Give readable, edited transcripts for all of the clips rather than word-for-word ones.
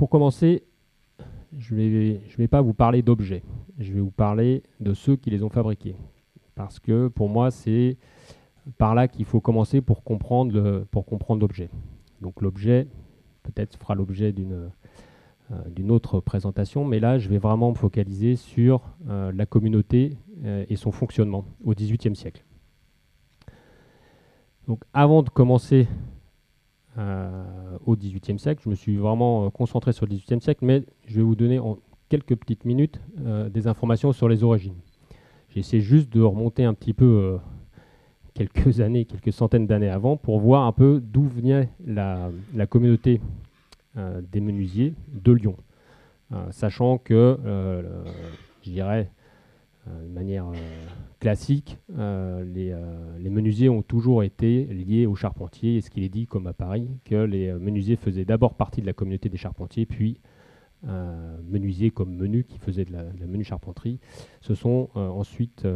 pour commencer, je vais pas vous parler d'objets, je vais vous parler de ceux qui les ont fabriqués. Parce que pour moi, c'est par là qu'il faut commencer pour comprendre l'objet. Donc l'objet, peut-être fera l'objet d'une autre présentation, mais là, je vais vraiment me focaliser sur la communauté et son fonctionnement au XVIIIe siècle. Donc avant de commencer au XVIIIe siècle, je me suis vraiment concentré sur le XVIIIe siècle, mais je vais vous donner en quelques petites minutes des informations sur les origines. J'essaie juste de remonter un petit peu quelques années, quelques centaines d'années avant, pour voir un peu d'où venait la communauté des menuisiers de Lyon. Sachant que, je dirais, de manière classique, les menuisiers ont toujours été liés aux charpentiers, et ce qu'il est dit, comme à Paris, que les menuisiers faisaient d'abord partie de la communauté des charpentiers, puis menuisiers comme Menu, qui faisaient de la menu charpenterie, se sont ensuite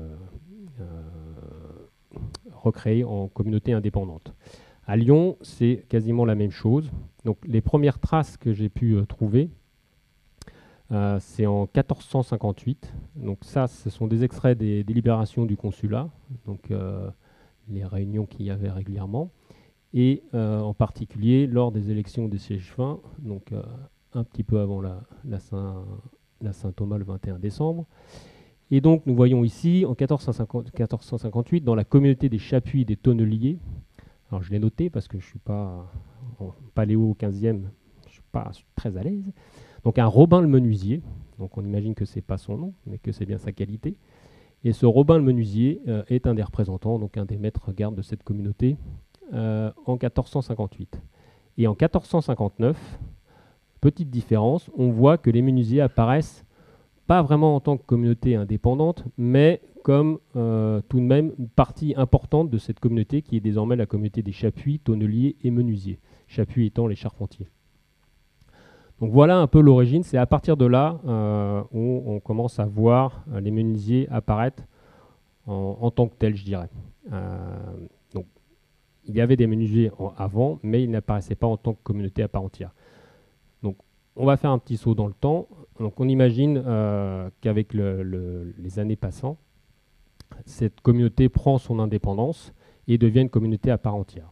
recréés en communauté indépendante. À Lyon, c'est quasiment la même chose. Donc, les premières traces que j'ai pu trouver, c'est en 1458. Donc ça, ce sont des extraits des délibérations du consulat, donc les réunions qu'il y avait régulièrement, et en particulier lors des élections des sièges fins, donc un petit peu avant la Saint-Thomas le 21 décembre. Et donc nous voyons ici, en 1458, dans la communauté des chapuis et des tonneliers, alors je l'ai noté parce que je ne suis pas en paléo au 15e, je ne suis pas très à l'aise. Donc un Robin le menuisier, donc on imagine que ce n'est pas son nom, mais que c'est bien sa qualité. Et ce Robin le menuisier est un des représentants, donc un des maîtres gardes de cette communauté en 1458. Et en 1459, petite différence, on voit que les menuisiers apparaissent pas vraiment en tant que communauté indépendante, mais comme tout de même une partie importante de cette communauté qui est désormais la communauté des chapuis, tonneliers et menuisiers. Chapuis étant les charpentiers. Donc voilà un peu l'origine. C'est à partir de là où on commence à voir les menuisiers apparaître en tant que tels, je dirais. Donc, il y avait des menuisiers avant, mais ils n'apparaissaient pas en tant que communauté à part entière. Donc, on va faire un petit saut dans le temps. Donc, on imagine qu'avec les années passant, cette communauté prend son indépendance et devient une communauté à part entière.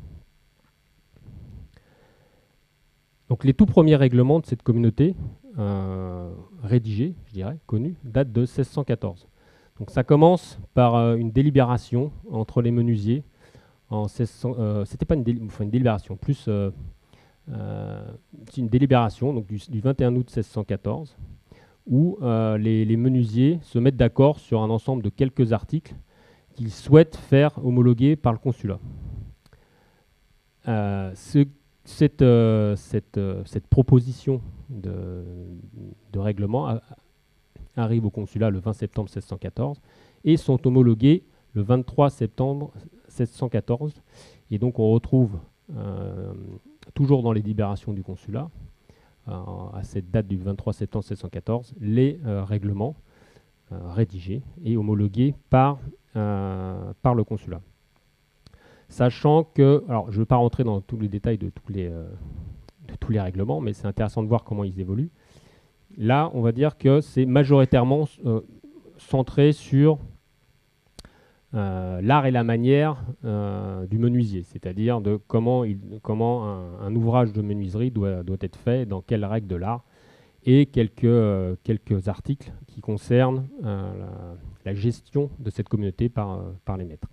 Donc les tout premiers règlements de cette communauté, rédigés, je dirais, connus, datent de 1614. Donc ça commence par une délibération entre les menuisiers. C'était pas une délibération, plus une délibération donc du 21 août 1614, où les menuisiers se mettent d'accord sur un ensemble de quelques articles qu'ils souhaitent faire homologuer par le consulat. Cette proposition de règlement arrive au consulat le 20 septembre 1614 et sont homologuées le 23 septembre 1614. Et donc on retrouve toujours dans les délibérations du consulat, à cette date du 23 septembre 1614, les règlements rédigés et homologués par le consulat. Sachant que, alors je ne vais pas rentrer dans tous les détails de tous les règlements, mais c'est intéressant de voir comment ils évoluent. Là, on va dire que c'est majoritairement centré sur l'art et la manière du menuisier, c'est-à-dire de comment un ouvrage de menuiserie doit être fait, dans quelles règles de l'art, et quelques articles qui concernent la gestion de cette communauté par les maîtres.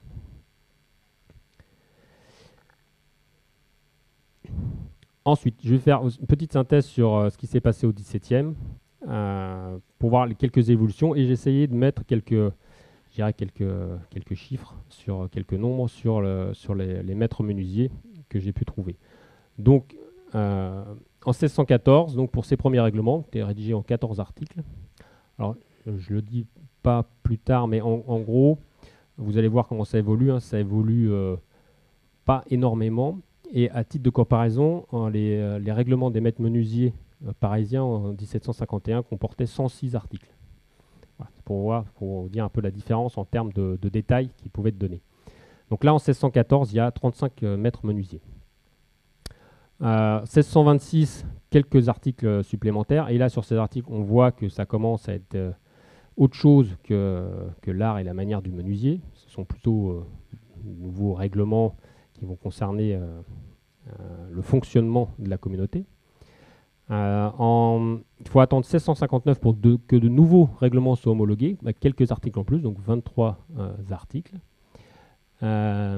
Ensuite, je vais faire une petite synthèse sur ce qui s'est passé au XVIIe pour voir quelques évolutions, et j'ai essayé de mettre quelques chiffres, quelques nombres sur les maîtres menuisiers que j'ai pu trouver. Donc, en 1614, donc pour ces premiers règlements, qui étaient rédigés en 14 articles, alors je ne le dis pas plus tard, mais en gros, vous allez voir comment ça évolue. Hein, ça évolue pas énormément. Et à titre de comparaison, les règlements des maîtres menuisiers parisiens en 1751 comportaient 106 articles. Voilà, pour dire un peu la différence en termes de détails qui pouvaient être donnés. Donc là, en 1614, il y a 35 maîtres menuisiers. 1626, quelques articles supplémentaires. Et là, sur ces articles, on voit que ça commence à être autre chose que l'art et la manière du menuisier. Ce sont plutôt de nouveaux règlements qui vont concerner le fonctionnement de la communauté. Il faut attendre 1659 pour que de nouveaux règlements soient homologués, avec quelques articles en plus, donc 23 articles. En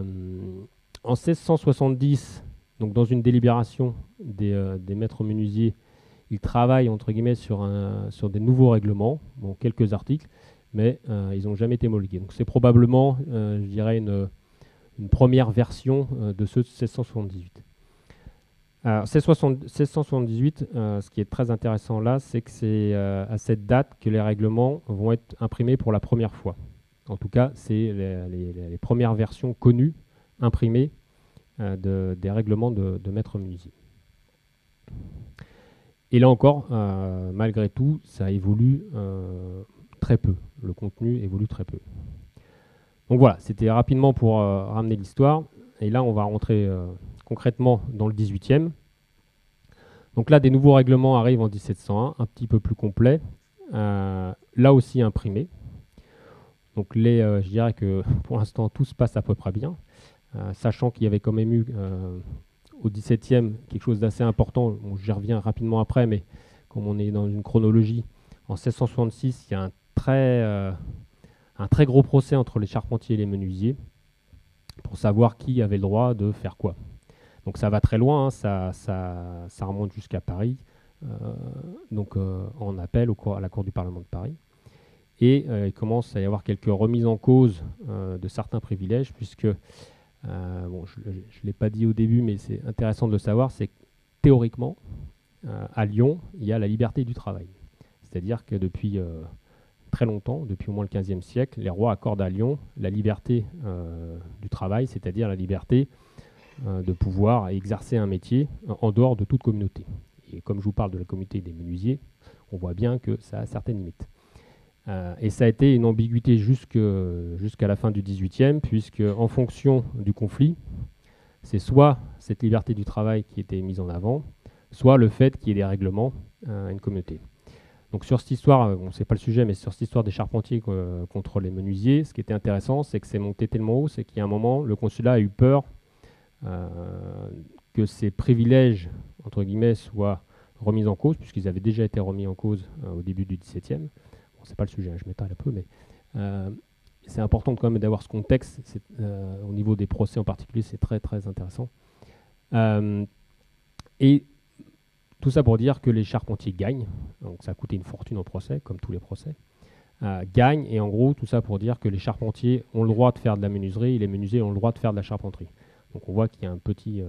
1670, donc dans une délibération des maîtres menuisiers, ils travaillent entre guillemets sur des nouveaux règlements, bon, quelques articles, mais ils n'ont jamais été homologués. Donc c'est probablement, je dirais, une première version de ceux de 1678. Alors, 1678, ce qui est très intéressant là, c'est que c'est à cette date que les règlements vont être imprimés pour la première fois. En tout cas, c'est les premières versions connues, imprimées des règlements de maître menuisier. Et là encore, malgré tout, ça évolue très peu. Le contenu évolue très peu. Donc voilà, c'était rapidement pour ramener l'histoire. Et là, on va rentrer concrètement dans le 18e. Donc là, des nouveaux règlements arrivent en 1701, un petit peu plus complets, là aussi imprimés. Donc je dirais que pour l'instant, tout se passe à peu près bien, sachant qu'il y avait quand même eu au 17e quelque chose d'assez important. Bon, j'y reviens rapidement après, mais comme on est dans une chronologie, en 1666, il y a un très gros procès entre les charpentiers et les menuisiers pour savoir qui avait le droit de faire quoi. Donc ça va très loin, hein, ça remonte jusqu'à Paris, en appel à la Cour du Parlement de Paris. Et il commence à y avoir quelques remises en cause de certains privilèges, puisque, bon, je ne l'ai pas dit au début, mais c'est intéressant de le savoir, c'est que théoriquement, à Lyon, il y a la liberté du travail. C'est-à-dire que depuis très longtemps, depuis au moins le XVe siècle, les rois accordent à Lyon la liberté du travail, c'est-à-dire la liberté de pouvoir exercer un métier en dehors de toute communauté. Et comme je vous parle de la communauté des menuisiers, on voit bien que ça a certaines limites. Et ça a été une ambiguïté jusqu'à la fin du XVIIIe, puisque en fonction du conflit, c'est soit cette liberté du travail qui était mise en avant, soit le fait qu'il y ait des règlements à une communauté. Donc sur cette histoire, bon, c'est pas le sujet, mais sur cette histoire des charpentiers contre les menuisiers, ce qui était intéressant, c'est que c'est monté tellement haut, c'est qu'il y a un moment, le consulat a eu peur que ces privilèges, entre guillemets, soient remis en cause, puisqu'ils avaient déjà été remis en cause au début du XVIIe. Bon, c'est pas le sujet, hein, je m'étale un peu, mais c'est important quand même d'avoir ce contexte. Au niveau des procès en particulier, c'est très très intéressant. Et tout ça pour dire que les charpentiers gagnent, donc ça a coûté une fortune en procès, comme tous les procès, gagnent, et en gros, tout ça pour dire que les charpentiers ont le droit de faire de la menuiserie, et les menuisiers ont le droit de faire de la charpenterie. Donc on voit qu'il y a un petit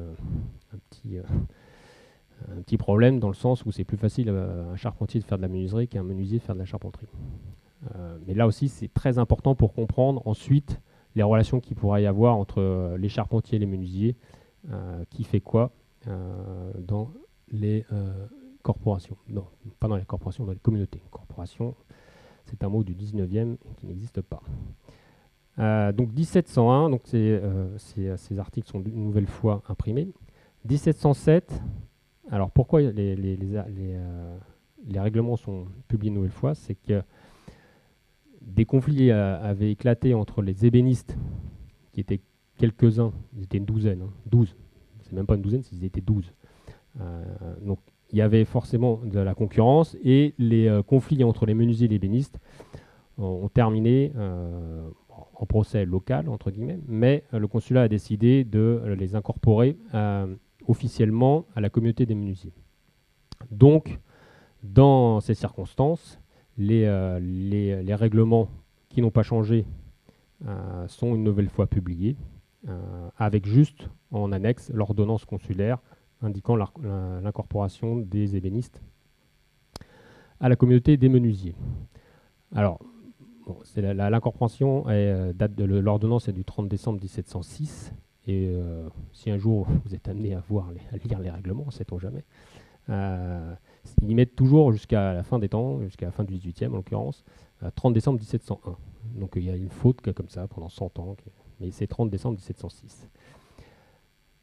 problème dans le sens où c'est plus facile à un charpentier de faire de la menuiserie qu'à un menuisier de faire de la charpenterie. Mais là aussi, c'est très important pour comprendre ensuite les relations qu'il pourrait y avoir entre les charpentiers et les menuisiers, qui fait quoi dans les corporations. Non, pas dans les corporations, dans les communautés. Corporation, c'est un mot du 19e qui n'existe pas. Donc 1701, donc ces articles sont une nouvelle fois imprimés. 1707, alors pourquoi les règlements sont publiés une nouvelle fois? C'est que des conflits avaient éclaté entre les ébénistes, qui étaient quelques-uns, ils étaient une douzaine, 12, c'est même pas une douzaine, ils étaient 12. Donc il y avait forcément de la concurrence, et les conflits entre les menuisiers et les ébénistes ont terminé en procès local, entre guillemets, mais le consulat a décidé de les incorporer officiellement à la communauté des menuisiers. Donc, dans ces circonstances, les règlements qui n'ont pas changé sont une nouvelle fois publiés, avec juste en annexe l'ordonnance consulaire indiquant l'incorporation des ébénistes à la communauté des menuisiers. Alors, bon, l'incorporation date de l'ordonnance est du 30 décembre 1706, et si un jour vous êtes amené à lire les règlements, sait-on jamais, ils mettent toujours jusqu'à la fin des temps, jusqu'à la fin du 18e en l'occurrence, 30 décembre 1701. Donc il y a une faute comme ça pendant 100 ans, mais c'est 30 décembre 1706.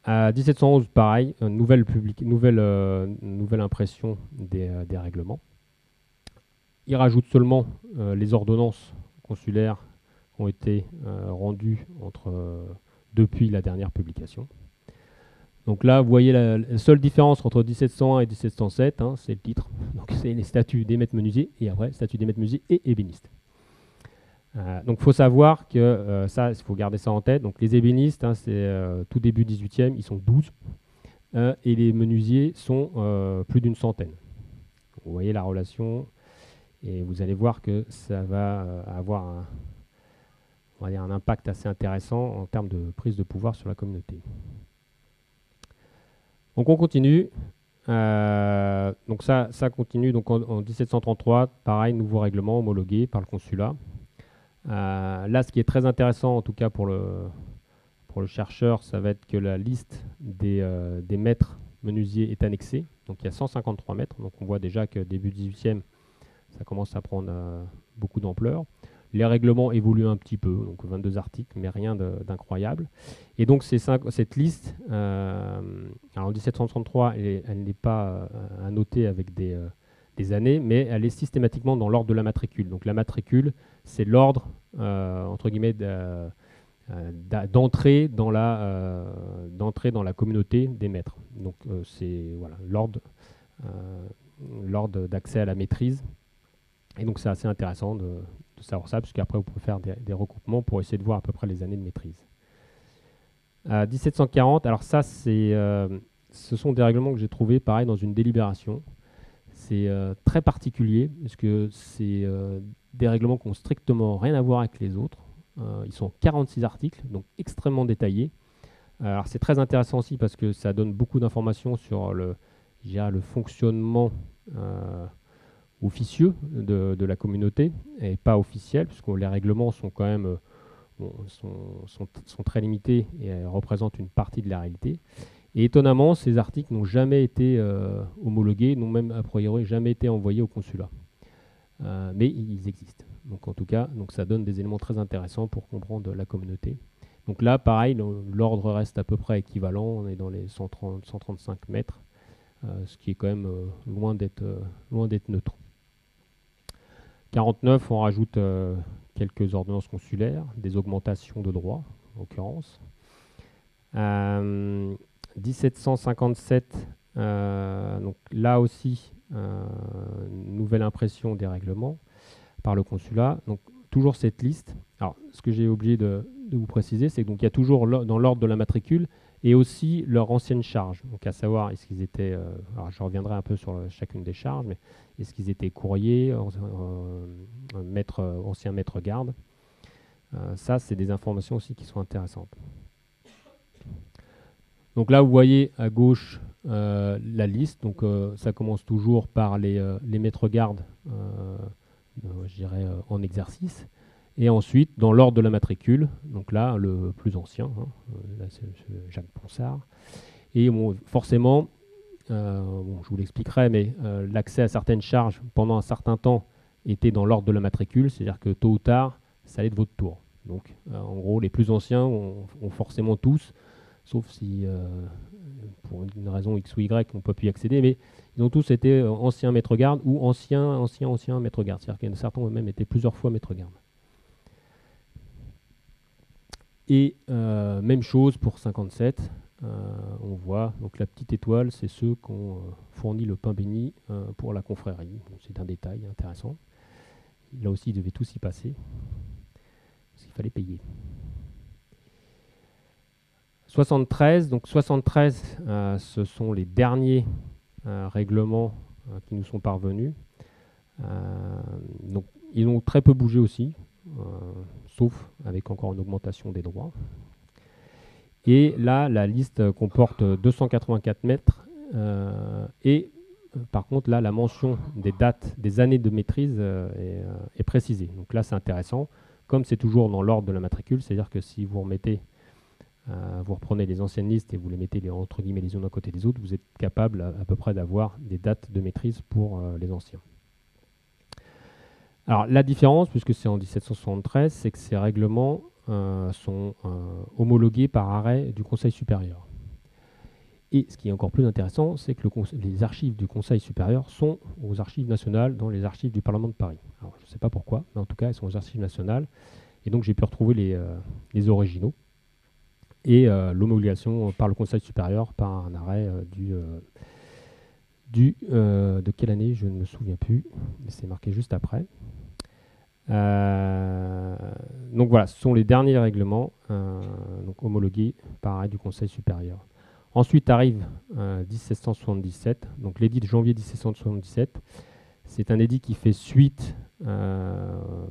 À 1711, pareil, nouvelle impression des règlements. Il rajoute seulement les ordonnances consulaires qui ont été rendues depuis la dernière publication. Donc là, vous voyez la seule différence entre 1701 et 1707, hein, c'est le titre. Donc c'est les statuts des maîtres menuisiers et après statuts des maîtres menuisiers et ébénistes. Donc il faut savoir que ça, il faut garder ça en tête. Donc les ébénistes, hein, c'est tout début 18e, ils sont 12 et les menuisiers sont plus d'une centaine. Vous voyez la relation et vous allez voir que ça va avoir on va dire un impact assez intéressant en termes de prise de pouvoir sur la communauté. Donc on continue. Donc ça continue. Donc en 1733, pareil, nouveau règlement homologué par le consulat. Là, ce qui est très intéressant, en tout cas pour le chercheur, ça va être que la liste des maîtres menuisiers est annexée. Donc il y a 153 maîtres. Donc on voit déjà que début 18e, ça commence à prendre beaucoup d'ampleur. Les règlements évoluent un petit peu, donc 22 articles, mais rien d'incroyable. Et donc cette liste, alors en 1733, elle n'est pas annotée avec des années, mais elle est systématiquement dans l'ordre de la matricule. Donc la matricule, c'est l'ordre, entre guillemets, d'entrée dans la communauté des maîtres. Donc c'est voilà, l'ordre d'accès à la maîtrise. Et donc c'est assez intéressant de savoir ça, puisqu'après vous pouvez faire des recoupements pour essayer de voir à peu près les années de maîtrise. 1740, alors ça ce sont des règlements que j'ai trouvés pareil dans une délibération. C'est très particulier, parce que c'est des règlements qui n'ont strictement rien à voir avec les autres. Ils sont 46 articles, donc extrêmement détaillés. Alors c'est très intéressant aussi parce que ça donne beaucoup d'informations sur le fonctionnement officieux de la communauté et pas officiel, puisque les règlements sont quand même sont très limités et représentent une partie de la réalité. Et étonnamment, ces articles n'ont jamais été homologués, n'ont même a priori jamais été envoyés au consulat. Mais ils existent. Donc en tout cas, donc ça donne des éléments très intéressants pour comprendre la communauté. Donc là, pareil, l'ordre reste à peu près équivalent. On est dans les 135 mètres, ce qui est quand même loin d'être neutre. 49, on rajoute quelques ordonnances consulaires, des augmentations de droits, en l'occurrence. 1757, donc là aussi, nouvelle impression des règlements par le consulat. Donc toujours cette liste. Alors, ce que j'ai oublié de vous préciser, c'est qu'il y a toujours dans l'ordre de la matricule et aussi leur ancienne charge. Donc à savoir, est-ce qu'ils étaient, alors je reviendrai un peu sur chacune des charges, mais est-ce qu'ils étaient courriers, anciens maîtres garde. Ça, c'est des informations aussi qui sont intéressantes. Donc là, vous voyez à gauche la liste. Donc ça commence toujours par les maîtres garde, je dirais, en exercice. Et ensuite, dans l'ordre de la matricule, donc là, le plus ancien, hein, là c'est Jacques Ponsard. Et bon, forcément, je vous l'expliquerai, mais l'accès à certaines charges pendant un certain temps était dans l'ordre de la matricule, c'est-à-dire que tôt ou tard, ça allait de votre tour. Donc, en gros, les plus anciens ont forcément tous, sauf si, pour une raison X ou Y, on ne peut plus y accéder, mais ils ont tous été anciens maîtres garde ou anciens maîtres garde. C'est-à-dire qu'il y en a certains ont même été plusieurs fois maîtres garde. Et même chose pour 57, on voit donc la petite étoile, c'est ceux qui ont fourni le pain béni pour la confrérie. Bon, c'est un détail intéressant. Là aussi, ils devaient tous y passer, parce qu'il fallait payer. 73, donc 73, ce sont les derniers règlements qui nous sont parvenus. Donc, ils ont très peu bougé aussi, sauf avec encore une augmentation des droits. Et là, la liste comporte 284 mètres et par contre, là, la mention des dates, des années de maîtrise est précisée. Donc là, c'est intéressant. Comme c'est toujours dans l'ordre de la matricule, c'est-à-dire que si vous vous reprenez les anciennes listes et vous les mettez entre guillemets les unes à côté des autres, vous êtes capable à peu près d'avoir des dates de maîtrise pour les anciens. Alors la différence, puisque c'est en 1773, c'est que ces règlements sont homologués par arrêt du Conseil supérieur. Et ce qui est encore plus intéressant, c'est que les archives du Conseil supérieur sont aux archives nationales dans les archives du Parlement de Paris. Alors, je ne sais pas pourquoi, mais en tout cas, elles sont aux archives nationales. Et donc, j'ai pu retrouver les originaux et l'homologation par le Conseil supérieur par un arrêt de quelle année, je ne me souviens plus, mais c'est marqué juste après. Donc voilà, ce sont les derniers règlements donc homologués par arrêt du Conseil supérieur. Ensuite arrive 1777, donc l'édit de janvier 1777. C'est un édit qui fait suite à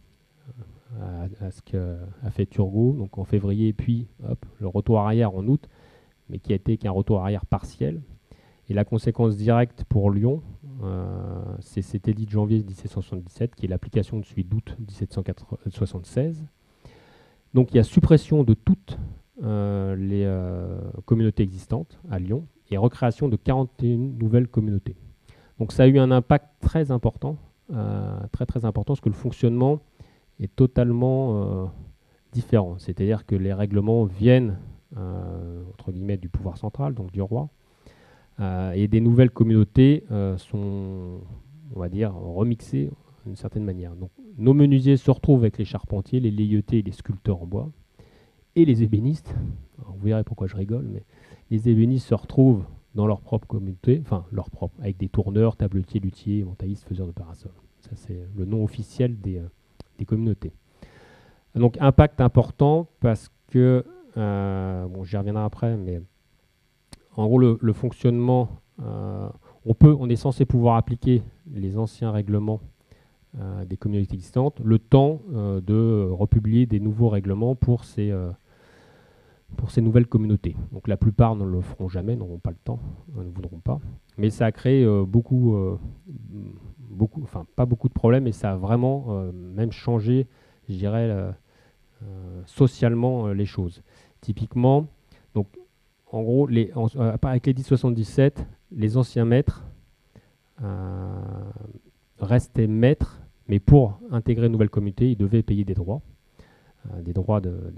ce qu'a fait Turgot, donc en février, puis hop, le retour arrière en août, mais qui a été qu'un retour arrière partiel. Et la conséquence directe pour Lyon, c'est cet édit de janvier 1777, qui est l'application de celui d'août 1776. Donc il y a suppression de toutes les communautés existantes à Lyon et recréation de 41 nouvelles communautés. Donc ça a eu un impact très important, très important, parce que le fonctionnement est totalement différent. C'est-à-dire que les règlements viennent, entre guillemets, du pouvoir central, donc du roi, et des nouvelles communautés sont, on va dire, remixées d'une certaine manière. Donc, nos menuisiers se retrouvent avec les charpentiers, les layeutés et les sculpteurs en bois, et les ébénistes. Alors, vous verrez pourquoi je rigole, mais les ébénistes se retrouvent dans leur propre communauté, enfin leur propre, avec des tourneurs, tabletiers, luthiers, montaïstes, faiseurs de parasols. Ça, c'est le nom officiel des communautés. Donc, impact important parce que, bon, j'y reviendrai après, mais en gros, le fonctionnement, on est censé pouvoir appliquer les anciens règlements des communautés existantes, le temps de republier des nouveaux règlements pour ces nouvelles communautés. Donc la plupart ne le feront jamais, n'auront pas le temps, ne voudront pas. Mais ça a créé enfin pas beaucoup de problèmes, mais ça a vraiment même changé, je dirais, socialement les choses. Typiquement, donc en gros, avec l'édit 77, les anciens maîtres restaient maîtres, mais pour intégrer une nouvelle communauté, ils devaient payer des droits, des droits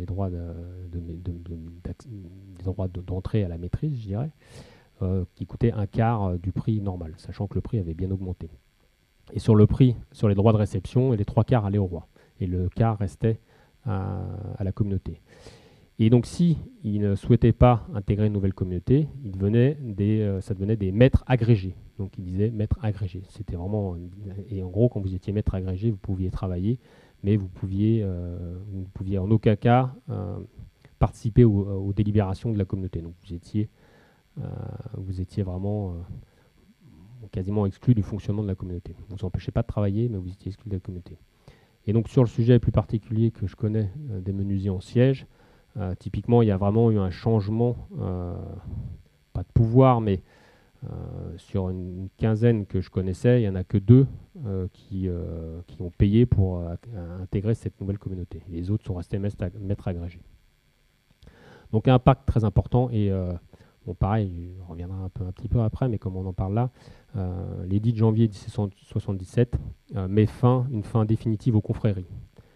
d'entrée à la maîtrise, je dirais, qui coûtaient un quart du prix normal, sachant que le prix avait bien augmenté. Et sur le prix, sur les droits de réception, les 3 quarts allaient au roi, et le quart restait à la communauté. Et donc, si ils ne souhaitaient pas intégrer une nouvelle communauté, ça devenait des maîtres agrégés. Donc, ils disaient maîtres agrégés. C'était vraiment... Et en gros, quand vous étiez maître agrégé, vous pouviez travailler, mais vous ne pouviez en aucun cas participer aux délibérations de la communauté. Donc, vous étiez vraiment quasiment exclu du fonctionnement de la communauté. Vous ne vous empêchez pas de travailler, mais vous étiez exclu de la communauté. Et donc, sur le sujet plus particulier que je connais des menuisiers en siège, typiquement, il y a vraiment eu un changement, pas de pouvoir, mais sur une quinzaine que je connaissais, il n'y en a que 2 qui ont payé pour intégrer cette nouvelle communauté. Les autres sont restés maîtres agrégés. Donc un impact très important et bon, pareil, on reviendra un petit peu après, mais comme on en parle là, l'édit de janvier 1777 met une fin définitive aux confréries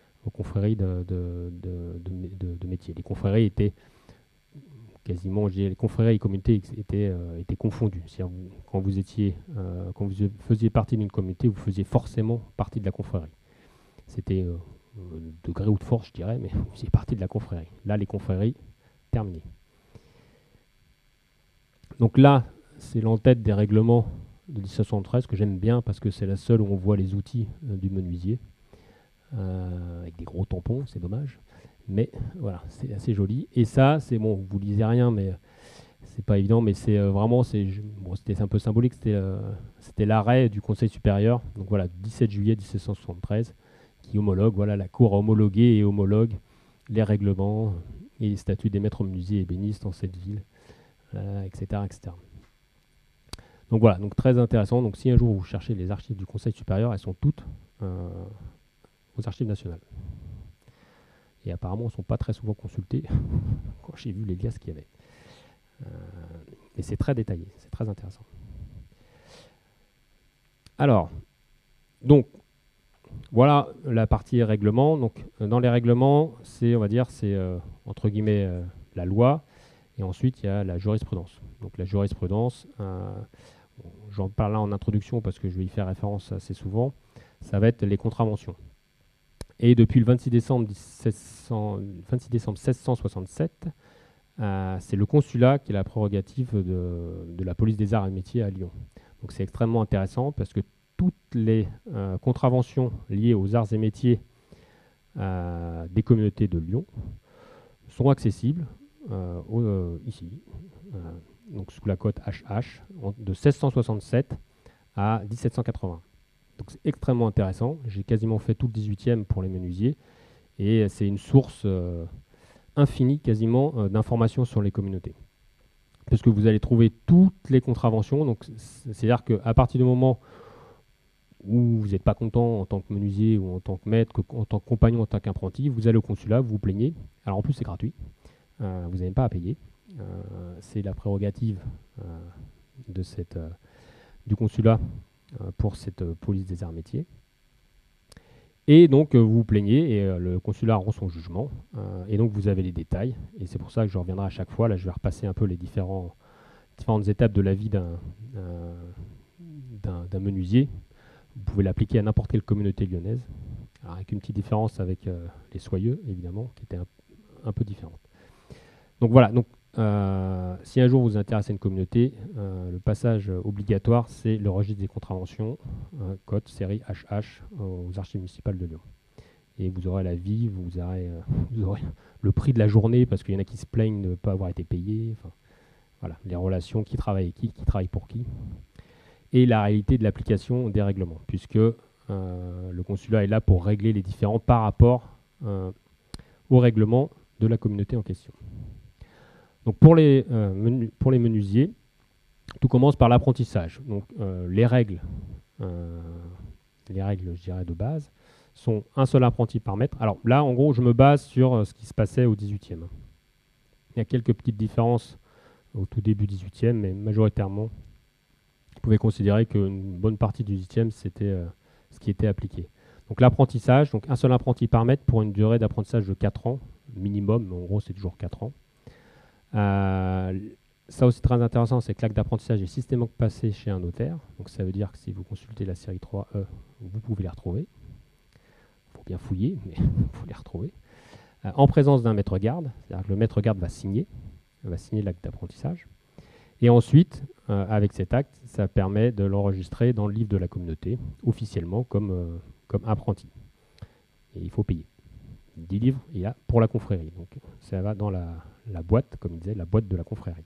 de métiers. Les confréries étaient quasiment, les confréries et les communautés étaient confondues. C'est-à-dire quand vous faisiez partie d'une communauté, vous faisiez forcément partie de la confrérie. C'était de gré ou de force, je dirais, mais vous faisiez partie de la confrérie. Là, les confréries, terminées. Donc là, c'est l'entête des règlements de 1773 que j'aime bien parce que c'est la seule où on voit les outils du menuisier. Avec des gros tampons, c'est dommage. Mais voilà, c'est assez joli. Et ça, c'est bon, vous lisez rien, mais c'est pas évident, mais c'est vraiment, c'était un peu symbolique, c'était l'arrêt du Conseil supérieur, donc voilà, 17 juillet 1773, qui homologue, voilà, la Cour a homologué et homologue les règlements et les statuts des maîtres menuisiers et ébénistes en cette ville, etc., etc. Donc voilà, donc très intéressant. Donc si un jour vous cherchez les archives du Conseil supérieur, elles sont toutes aux archives nationales. Et apparemment, elles ne sont pas très souvent consultées quand j'ai vu les liasses qu'il y avait. Mais c'est très détaillé, c'est très intéressant. Alors, donc, voilà la partie règlement. Donc, dans les règlements, on va dire, c'est entre guillemets la loi. Et ensuite, il y a la jurisprudence. Donc la jurisprudence, j'en parle là en introduction parce que je vais y faire référence assez souvent, ça va être les contraventions. Et depuis le 26 décembre 1667, c'est le consulat qui a la prérogative de la police des arts et métiers à Lyon. Donc c'est extrêmement intéressant parce que toutes les contraventions liées aux arts et métiers des communautés de Lyon sont accessibles ici, donc sous la cote HH, de 1667 à 1780. Donc c'est extrêmement intéressant. J'ai quasiment fait tout le 18e pour les menuisiers et c'est une source infinie quasiment d'informations sur les communautés. Parce que vous allez trouver toutes les contraventions. Donc c'est-à-dire qu'à partir du moment où vous n'êtes pas content en tant que menuisier ou en tant que maître, en tant que compagnon, en tant qu'apprenti, vous allez au consulat, vous vous plaignez. Alors en plus c'est gratuit, vous n'avez même pas à payer. C'est la prérogative du consulat pour cette police des arts métiers. Et donc vous vous plaignez et le consulat rend son jugement. Et donc vous avez les détails. Et c'est pour ça que je reviendrai à chaque fois. Là je vais repasser un peu les différentes étapes de la vie d'un menuisier. Vous pouvez l'appliquer à n'importe quelle communauté lyonnaise. Alors avec une petite différence avec les soyeux, évidemment, qui était un peu différente. Donc voilà, donc, si un jour vous vous intéressez à une communauté, le passage obligatoire, c'est le registre des contraventions, code série HH aux archives municipales de Lyon. Et vous aurez la vie, vous aurez le prix de la journée, parce qu'il y en a qui se plaignent de ne pas avoir été payés. Enfin, voilà, les relations, qui travaille avec qui travaille pour qui. Et la réalité de l'application des règlements, puisque le consulat est là pour régler les différends par rapport au règlement de la communauté en question. Donc pour les menuisiers, tout commence par l'apprentissage. Donc les règles, je dirais, de base, sont un seul apprenti par maître. Alors là, en gros, je me base sur ce qui se passait au 18e. Il y a quelques petites différences au tout début 18e, mais majoritairement, vous pouvez considérer qu'une bonne partie du 18e, c'était ce qui était appliqué. Donc l'apprentissage, donc un seul apprenti par maître pour une durée d'apprentissage de 4 ans, minimum, mais en gros c'est toujours 4 ans. Ça aussi très intéressant, c'est que l'acte d'apprentissage est systématiquement passé chez un notaire. Donc ça veut dire que si vous consultez la série 3E, vous pouvez les retrouver. Il faut bien fouiller, mais vous pouvez les retrouver. En présence d'un maître-garde, c'est-à-dire que le maître-garde va signer l'acte d'apprentissage. Et ensuite, avec cet acte, ça permet de l'enregistrer dans le livre de la communauté, officiellement comme apprenti. Et il faut payer. 10 livres, il y a pour la confrérie. Donc ça va dans la boîte, comme il disait, la boîte de la confrérie.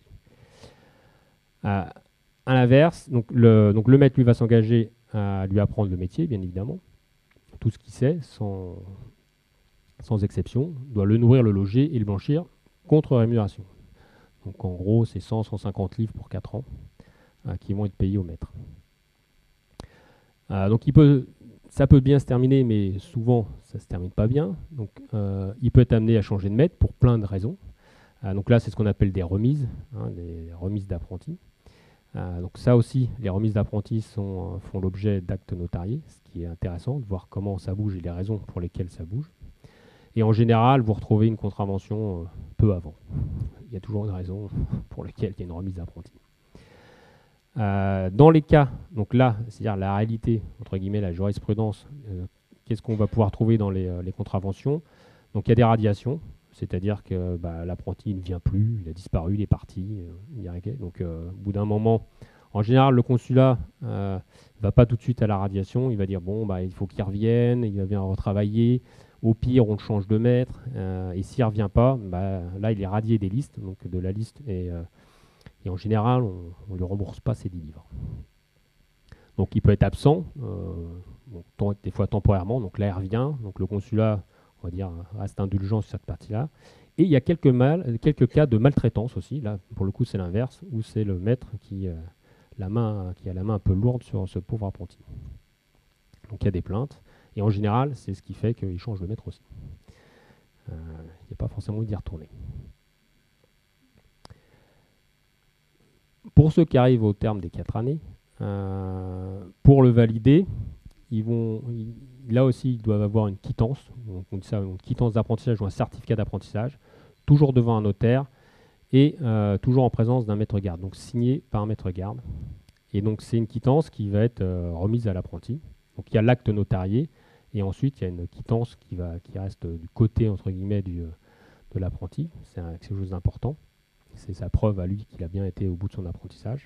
À l'inverse, donc le maître lui va s'engager à lui apprendre le métier, bien évidemment. Tout ce qu'il sait, sans exception, doit le nourrir, le loger et le blanchir contre rémunération. Donc en gros, c'est 100-150 livres pour 4 ans qui vont être payés au maître. Donc ça peut bien se terminer, mais souvent ça ne se termine pas bien. Donc il peut être amené à changer de maître pour plein de raisons. Donc là, c'est ce qu'on appelle des remises, des remises d'apprentis. Donc ça aussi, les remises d'apprentis font l'objet d'actes notariés, ce qui est intéressant de voir comment ça bouge et les raisons pour lesquelles ça bouge. Et en général, vous retrouvez une contravention peu avant. Il y a toujours une raison pour laquelle il y a une remise d'apprenti. Dans les cas, donc là, c'est-à-dire la réalité, entre guillemets, la jurisprudence, qu'est-ce qu'on va pouvoir trouver dans les contraventions? Donc il y a des radiations, c'est-à-dire que l'apprenti ne vient plus, il a disparu, il est parti, il y a rien. Donc au bout d'un moment, en général, le consulat ne va pas tout de suite à la radiation, il va dire bon, il faut qu'il revienne, il va bien retravailler. Au pire, on le change de maître, et s'il ne revient pas, là, il est radié des listes, donc de la liste, et en général, on ne lui rembourse pas ses 10 livres. Donc, il peut être absent, des fois temporairement, donc là, il revient, donc le consulat, on va dire, reste indulgent sur cette partie-là. Et il y a quelques cas de maltraitance aussi, là, pour le coup, c'est l'inverse, où c'est le maître qui a la main un peu lourde sur ce pauvre apprenti. Donc, il y a des plaintes. Et en général, c'est ce qui fait qu'il change de maître aussi. Il n'y a pas forcément envie d'y retourner. Pour ceux qui arrivent au terme des 4 années, pour le valider, là aussi, ils doivent avoir une quittance. On dit ça, une quittance d'apprentissage ou un certificat d'apprentissage, toujours devant un notaire. et toujours en présence d'un maître garde, donc signé par un maître garde. Et donc c'est une quittance qui va être remise à l'apprenti. Donc il y a l'acte notarié, et ensuite il y a une quittance qui reste du côté entre guillemets de l'apprenti. C'est quelque chose d'important. C'est sa preuve à lui qu'il a bien été au bout de son apprentissage.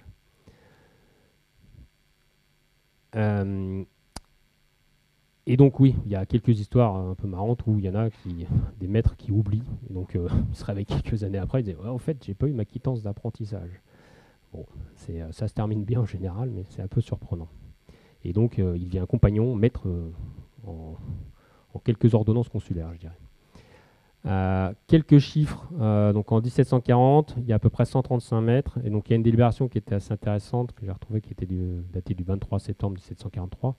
Et donc oui, il y a quelques histoires un peu marrantes où il y en a des maîtres qui oublient. Et donc ils se réveillent quelques années après, ils disent ouais, en fait j'ai pas eu ma quittance d'apprentissage. Bon, ça se termine bien en général, mais c'est un peu surprenant. Et donc il devient un compagnon, maître en quelques ordonnances consulaires, je dirais. Quelques chiffres, donc en 1740, il y a à peu près 135 mètres, et donc il y a une délibération qui était assez intéressante, que j'ai retrouvée, qui était datée du 23 septembre 1743,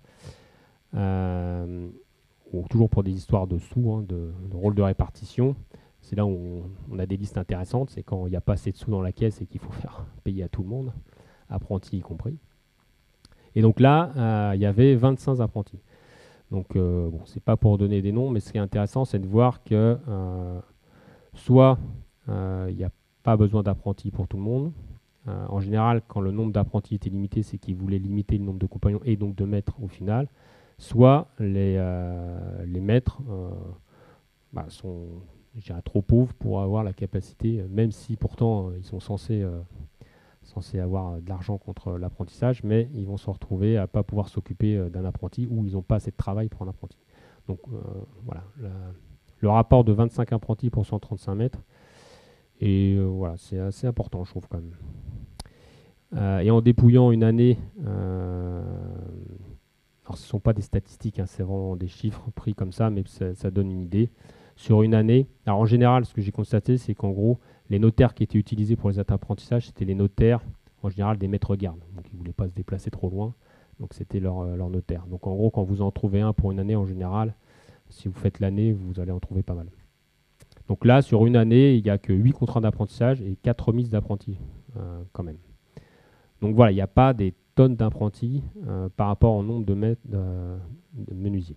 toujours pour des histoires de sous, hein, de rôle de répartition. C'est là où on a des listes intéressantes, c'est quand il n'y a pas assez de sous dans la caisse et qu'il faut faire payer à tout le monde, apprentis y compris. Et donc là, il y avait 25 apprentis. Donc, bon, c'est pas pour donner des noms, mais ce qui est intéressant, c'est de voir que soit il n'y a pas besoin d'apprentis pour tout le monde. En général, quand le nombre d'apprentis était limité, c'est qu'ils voulaient limiter le nombre de compagnons et donc de maîtres au final. Soit les maîtres sont, je dirais, trop pauvres pour avoir la capacité, même si pourtant ils sont censés avoir de l'argent contre l'apprentissage, mais ils vont se retrouver à ne pas pouvoir s'occuper d'un apprenti ou ils n'ont pas assez de travail pour un apprenti. Donc voilà, le rapport de 25 apprentis pour 135 mètres, et voilà, c'est assez important, je trouve quand même. Et en dépouillant une année, alors ce ne sont pas des statistiques, hein, c'est vraiment des chiffres pris comme ça, mais ça donne une idée. Sur une année, alors en général, ce que j'ai constaté, c'est qu'en gros, les notaires qui étaient utilisés pour les apprentissages, c'était les notaires, en général, des maîtres gardes. Donc ils ne voulaient pas se déplacer trop loin, donc c'était leur notaire. Donc en gros, quand vous en trouvez un pour une année, en général, si vous faites l'année, vous allez en trouver pas mal. Donc là, sur une année, il n'y a que 8 contrats d'apprentissage et 4 remises d'apprentis, quand même. Donc voilà, il n'y a pas des tonnes d'apprentis par rapport au nombre de menuisiers.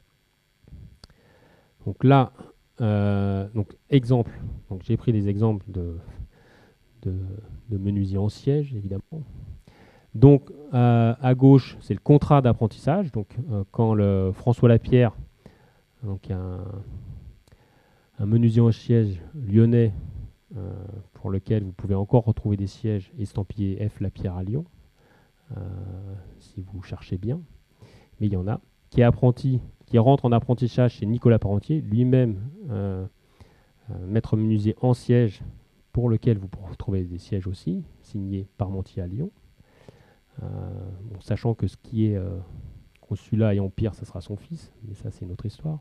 Donc là, donc exemple, donc j'ai pris des exemples de menuisiers en siège, évidemment. Donc à gauche, c'est le contrat d'apprentissage. Donc quand François Lapierre, donc un menuisier en siège lyonnais, pour lequel vous pouvez encore retrouver des sièges estampillés F. Lapierre à Lyon, si vous cherchez bien, mais il y en a, qui est apprenti, qui rentre en apprentissage chez Nicolas Parmentier, lui-même maître menuisier en siège, pour lequel vous pourrez trouver des sièges aussi, signés Parmentier à Lyon. Bon, sachant que ce qui est consulat et empire, ça sera son fils, mais ça c'est une autre histoire.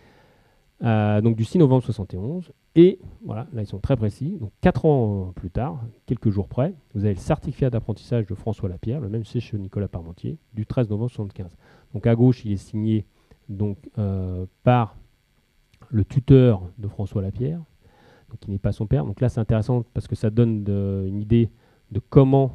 Donc du 6 novembre 71, et voilà, là ils sont très précis, donc 4 ans plus tard, quelques jours près, vous avez le certificat d'apprentissage de François Lapierre, le même c'est chez Nicolas Parmentier, du 13 novembre 75. Donc à gauche, il est signé donc, par le tuteur de François Lapierre, donc qui n'est pas son père. Donc là c'est intéressant parce que ça donne une idée de comment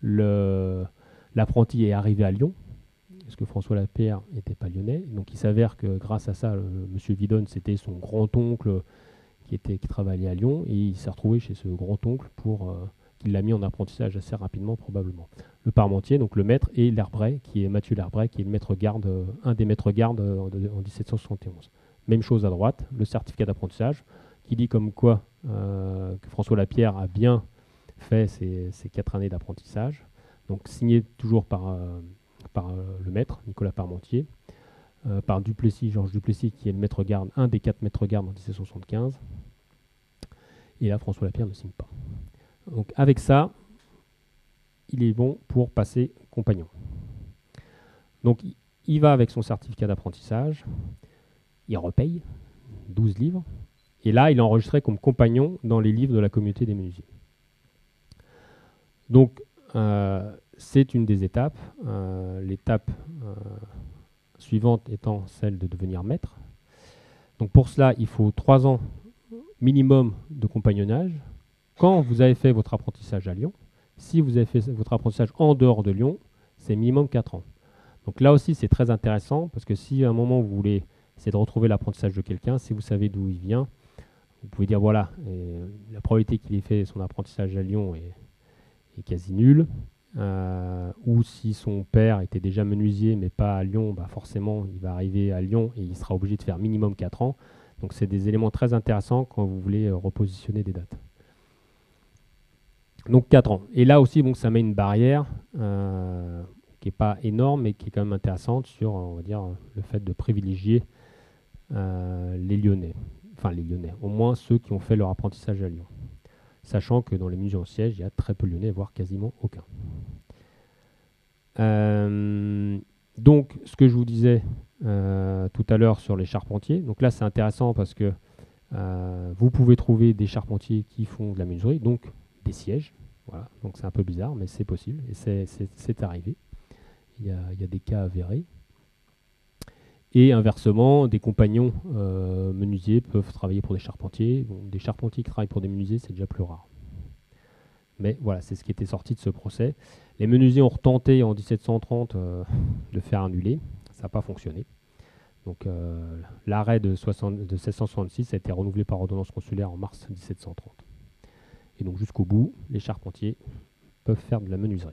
l'apprenti est arrivé à Lyon, parce que François Lapierre n'était pas lyonnais. Donc il s'avère que grâce à ça, M. Vidonne, c'était son grand-oncle qui travaillait à Lyon, et il s'est retrouvé chez ce grand-oncle qu'il l'a mis en apprentissage assez rapidement, probablement. Le Parmentier, donc le maître, et l'Herbray, qui est Mathieu l'Herbray, qui est le maître garde, un des maîtres gardes en 1771. Même chose à droite, le certificat d'apprentissage, qui dit comme quoi que François Lapierre a bien fait ses 4 années d'apprentissage, donc signé toujours par le maître, Nicolas Parmentier, par Duplessis, Georges Duplessis, qui est le maître garde, un des 4 maîtres gardes en 1775. Et là, François Lapierre ne signe pas. Donc avec ça, il est bon pour passer compagnon. Donc il va avec son certificat d'apprentissage, il repaye 12 livres, et là, il est enregistré comme compagnon dans les livres de la communauté des menuisiers. Donc, c'est une des étapes. L'étape suivante étant celle de devenir maître. Donc pour cela, il faut 3 ans minimum de compagnonnage. Quand vous avez fait votre apprentissage à Lyon, si vous avez fait votre apprentissage en dehors de Lyon, c'est minimum 4 ans. Donc là aussi, c'est très intéressant, parce que si à un moment vous voulez essayer de retrouver l'apprentissage de quelqu'un, si vous savez d'où il vient, vous pouvez dire, voilà, la probabilité qu'il ait fait son apprentissage à Lyon est quasi nulle. Ou si son père était déjà menuisier, mais pas à Lyon, bah forcément, il va arriver à Lyon et il sera obligé de faire minimum 4 ans. Donc, c'est des éléments très intéressants quand vous voulez repositionner des dates. Donc 4 ans. Et là aussi, bon, ça met une barrière qui n'est pas énorme, mais qui est quand même intéressante sur, on va dire, le fait de privilégier les Lyonnais. Enfin, les Lyonnais, au moins ceux qui ont fait leur apprentissage à Lyon. Sachant que dans les musées en siège, il y a très peu de Lyonnais, voire quasiment aucun. Donc, ce que je vous disais tout à l'heure sur les charpentiers, donc là, c'est intéressant parce que vous pouvez trouver des charpentiers qui font de la menuiserie, donc des sièges. Voilà. Donc c'est un peu bizarre, mais c'est possible et c'est arrivé. Il y a des cas avérés. Et inversement, des compagnons menuisiers peuvent travailler pour des charpentiers. Bon, des charpentiers qui travaillent pour des menuisiers, c'est déjà plus rare. Mais voilà, c'est ce qui était sorti de ce procès. Les menuisiers ont retenté en 1730 de faire annuler. Ça n'a pas fonctionné. Donc l'arrêt de 1666 a été renouvelé par ordonnance consulaire en mars 1730. Et donc jusqu'au bout, les charpentiers peuvent faire de la menuiserie.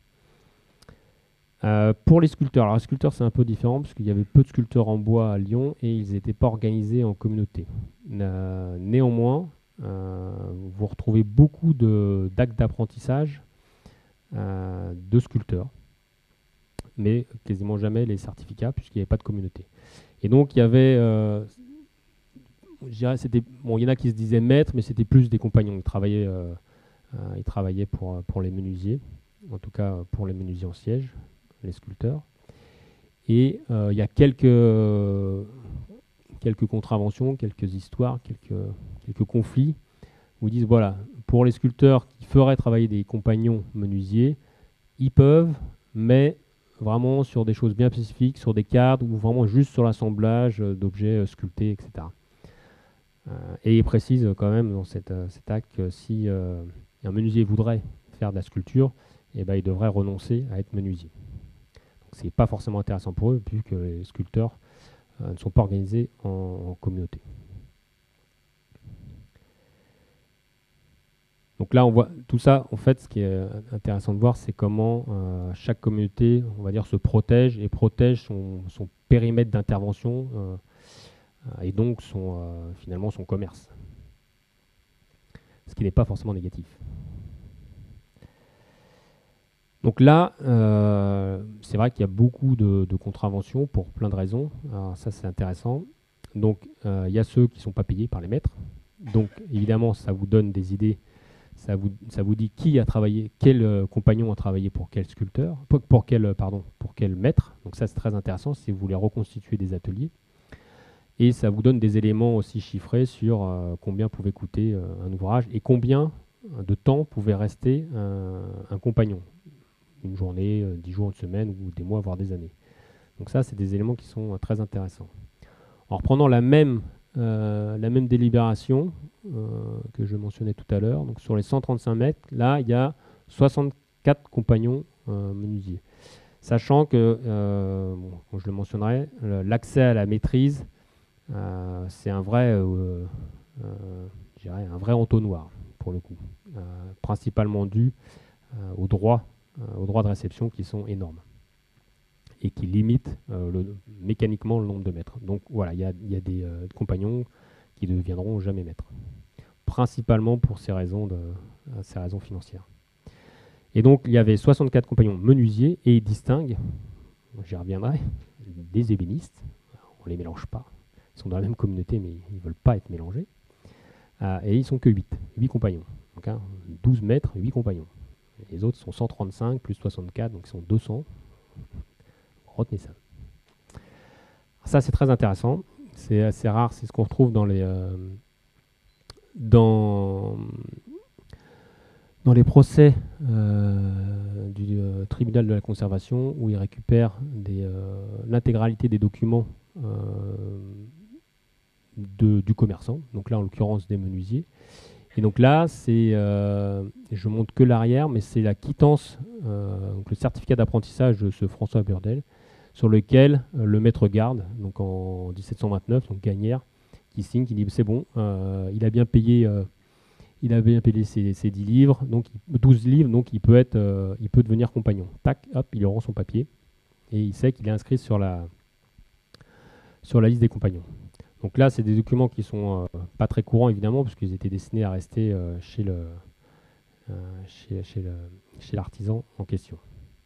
Pour les sculpteurs, alors les sculpteurs c'est un peu différent parce qu'il y avait peu de sculpteurs en bois à Lyon et ils n'étaient pas organisés en communauté. Néanmoins, vous retrouvez beaucoup d'actes d'apprentissage de sculpteurs, mais quasiment jamais les certificats puisqu'il n'y avait pas de communauté. Et donc il y avait, je dirais, bon, il y en a qui se disaient maîtres, mais c'était plus des compagnons. Ils travaillaient pour les menuisiers, en tout cas pour les menuisiers en siège, les sculpteurs. Et il y a quelques contraventions, quelques histoires, quelques conflits où ils disent, voilà, pour les sculpteurs qui feraient travailler des compagnons menuisiers, ils peuvent, mais vraiment sur des choses bien spécifiques, sur des cadres ou vraiment juste sur l'assemblage d'objets sculptés, etc. Et il précise quand même dans cet acte que si un menuisier voudrait faire de la sculpture, eh ben, il devrait renoncer à être menuisier. Donc c'est pas forcément intéressant pour eux, puisque les sculpteurs ne sont pas organisés en communauté. Donc là, on voit tout ça. En fait, ce qui est intéressant de voir, c'est comment chaque communauté, on va dire, se protège et protège son périmètre d'intervention et donc finalement son commerce. Ce qui n'est pas forcément négatif. Donc là, c'est vrai qu'il y a beaucoup de contraventions pour plein de raisons. Alors ça, c'est intéressant. Donc, il y a ceux qui ne sont pas payés par les maîtres. Donc, évidemment, ça vous donne des idées. Ça vous dit qui a travaillé, quel compagnon a travaillé pour quel sculpteur, pour quel maître. Donc ça, c'est très intéressant si vous voulez reconstituer des ateliers. Et ça vous donne des éléments aussi chiffrés sur combien pouvait coûter un ouvrage et combien de temps pouvait rester un compagnon. Une journée, 10 jours, une semaine, ou des mois, voire des années. Donc ça, c'est des éléments qui sont très intéressants. En reprenant la même délibération que je mentionnais tout à l'heure, donc sur les 135 mètres, là, il y a 64 compagnons menuisiers. Sachant que, je le mentionnerai, l'accès à la maîtrise, c'est un vrai entonnoir, pour le coup, principalement dû aux droits de réception qui sont énormes et qui limitent mécaniquement le nombre de maîtres. Donc voilà, il y a des compagnons qui ne deviendront jamais maîtres, principalement pour ces raisons financières. Et donc il y avait 64 compagnons menuisiers et ils distinguent, j'y reviendrai, des ébénistes. On ne les mélange pas, ils sont dans la même communauté mais ils ne veulent pas être mélangés. Et ils ne sont que 8 compagnons. Donc 12 maîtres, 8 compagnons. Les autres sont 135 plus 64, donc ils sont 200. Retenez ça. Ça, c'est très intéressant. C'est assez rare. C'est ce qu'on retrouve dans les procès du tribunal de la conservation où ils récupèrent l'intégralité des documents du commerçant. Donc là, en l'occurrence, des menuisiers. Et donc là, je montre que l'arrière, mais c'est la quittance, donc le certificat d'apprentissage de ce François Burdel, sur lequel le maître garde, donc en 1729, donc Gagnère, qui signe, qui dit c'est bon, il a bien payé ses 10 livres, donc 12 livres, donc il peut devenir compagnon. Tac, hop, il rend son papier et il sait qu'il est inscrit sur la liste des compagnons. Donc là, c'est des documents qui sont pas très courants évidemment, parce qu'ils étaient destinés à rester chez l'artisan en question.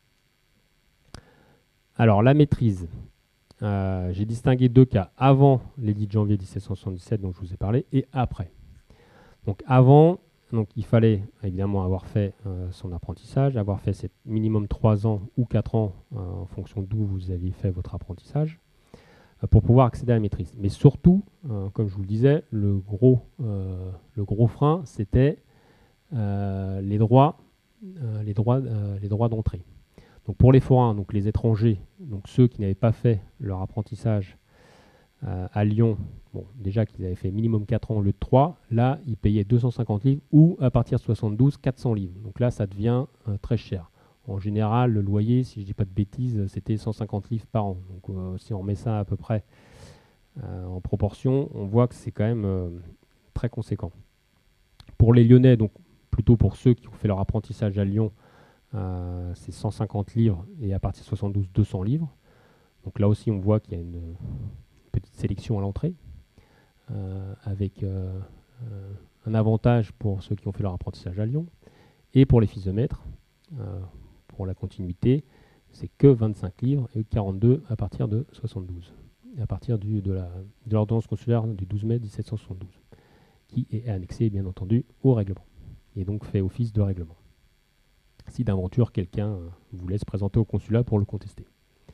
Alors la maîtrise. J'ai distingué 2 cas, avant l'édit de janvier 1777 dont je vous ai parlé, et après. Donc avant, il fallait évidemment avoir fait son apprentissage, avoir fait minimum 3 ans ou 4 ans en fonction d'où vous aviez fait votre apprentissage, pour pouvoir accéder à la maîtrise. Mais surtout, comme je vous le disais, le gros frein, c'était les droits d'entrée. Donc pour les forains, donc les étrangers, donc ceux qui n'avaient pas fait leur apprentissage à Lyon, bon, déjà qu'ils avaient fait minimum 4 ans au lieu de 3, là, ils payaient 250 livres ou à partir de 72, 400 livres. Donc là, ça devient très cher. En général, le loyer, si je ne dis pas de bêtises, c'était 150 livres par an. Donc si on remet ça à peu près en proportion, on voit que c'est quand même très conséquent. Pour les Lyonnais, donc plutôt pour ceux qui ont fait leur apprentissage à Lyon, c'est 150 livres et à partir de 72, 200 livres. Donc là aussi, on voit qu'il y a une petite sélection à l'entrée, avec un avantage pour ceux qui ont fait leur apprentissage à Lyon. Et pour les fils de maître, pour la continuité, c'est que 25 livres et 42 à partir de 72, à partir de l'ordonnance consulaire du 12 mai 1772, qui est annexée bien entendu au règlement, et donc fait office de règlement. Si d'aventure quelqu'un voulait se présenter au consulat pour le contester.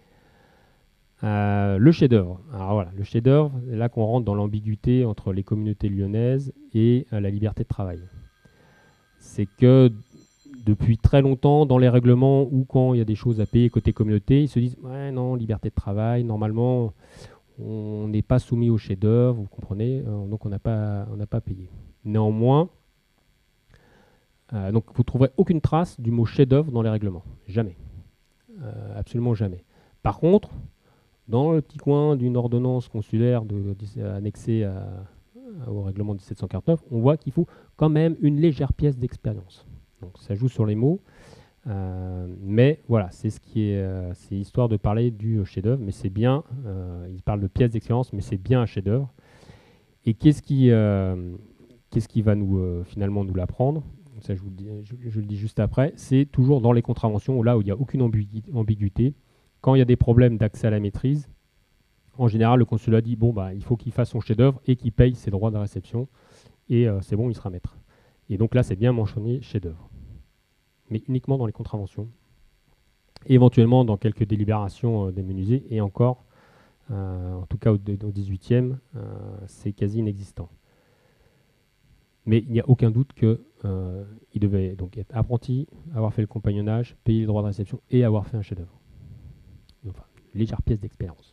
Le chef-d'œuvre. Alors voilà, le chef-d'œuvre, c'est là qu'on rentre dans l'ambiguïté entre les communautés lyonnaises et la liberté de travail. C'est que depuis très longtemps, dans les règlements ou quand il y a des choses à payer côté communauté, ils se disent ouais, non, liberté de travail, normalement, on n'est pas soumis au chef-d'œuvre, vous comprenez, donc on n'a pas payé. Néanmoins, donc vous ne trouverez aucune trace du mot chef-d'œuvre dans les règlements. Jamais. Absolument jamais. Par contre, dans le petit coin d'une ordonnance consulaire annexée au règlement 1749, on voit qu'il faut quand même une légère pièce d'expérience. Donc ça joue sur les mots, mais voilà, c'est histoire de parler du chef-d'œuvre, mais c'est bien, il parle de pièce d'expérience, mais c'est bien un chef-d'œuvre. Et qu'est-ce qui va finalement nous l'apprendre? Ça, je le dis juste après, c'est toujours dans les contraventions, là où il n'y a aucune ambiguïté. Quand il y a des problèmes d'accès à la maîtrise, en général, le consulat dit bon, bah, il faut qu'il fasse son chef-d'œuvre et qu'il paye ses droits de réception, et c'est bon, il sera maître. Et donc là, c'est bien mentionné chef-d'œuvre, mais uniquement dans les contraventions, et éventuellement dans quelques délibérations des menuisiers, et encore, en tout cas au 18e, c'est quasi inexistant. Mais il n'y a aucun doute qu'il devait donc être apprenti, avoir fait le compagnonnage, payer les droits de réception et avoir fait un chef-d'œuvre. Enfin, légère pièce d'expérience.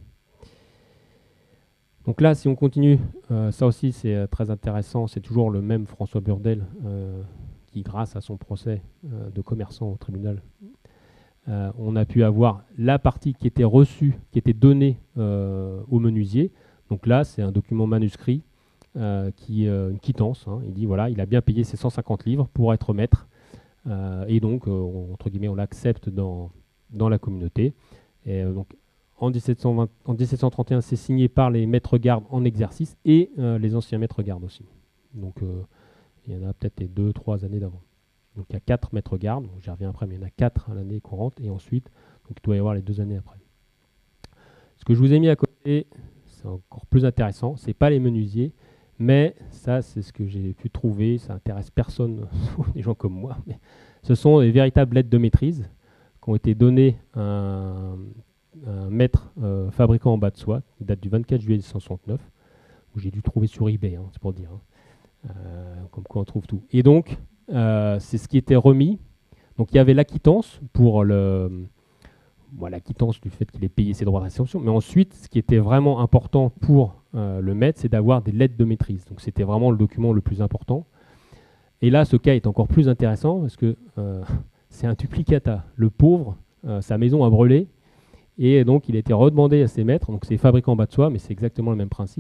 Donc là, si on continue, ça aussi c'est très intéressant, c'est toujours le même François Burdel qui, grâce à son procès de commerçant au tribunal, on a pu avoir la partie qui était reçue, qui était donnée au menuisier. Donc là, c'est un document manuscrit, une quittance. Hein. Il dit voilà, il a bien payé ses 150 livres pour être maître, et donc, entre guillemets, on l'accepte dans la communauté. Et donc, en 1731, c'est signé par les maîtres-gardes en exercice et les anciens maîtres-gardes aussi. Donc, il y en a peut-être les 2-3 années d'avant. Donc, il y a 4 maîtres-gardes, j'y reviens après, mais il y en a 4 à l'année courante, et ensuite, donc, il doit y avoir les 2 années après. Ce que je vous ai mis à côté, c'est encore plus intéressant, c'est pas les menuisiers, mais ça, c'est ce que j'ai pu trouver, ça intéresse personne, des gens comme moi, mais ce sont les véritables lettres de maîtrise qui ont été données à un maître fabricant en bas de soie, qui date du 24 juillet 1769, où j'ai dû trouver sur eBay, hein, c'est pour dire, comme quoi on trouve tout. Et donc, c'est ce qui était remis. Donc il y avait l'acquittance pour l'acquittance du fait qu'il ait payé ses droits de réception, mais ensuite, ce qui était vraiment important pour le maître, c'est d'avoir des lettres de maîtrise. Donc c'était vraiment le document le plus important. Et là, ce cas est encore plus intéressant parce que c'est un duplicata. Le pauvre, sa maison a brûlé, et donc il a été redemandé à ses maîtres. Donc c'est fabricant en bas de soie, mais c'est exactement le même principe.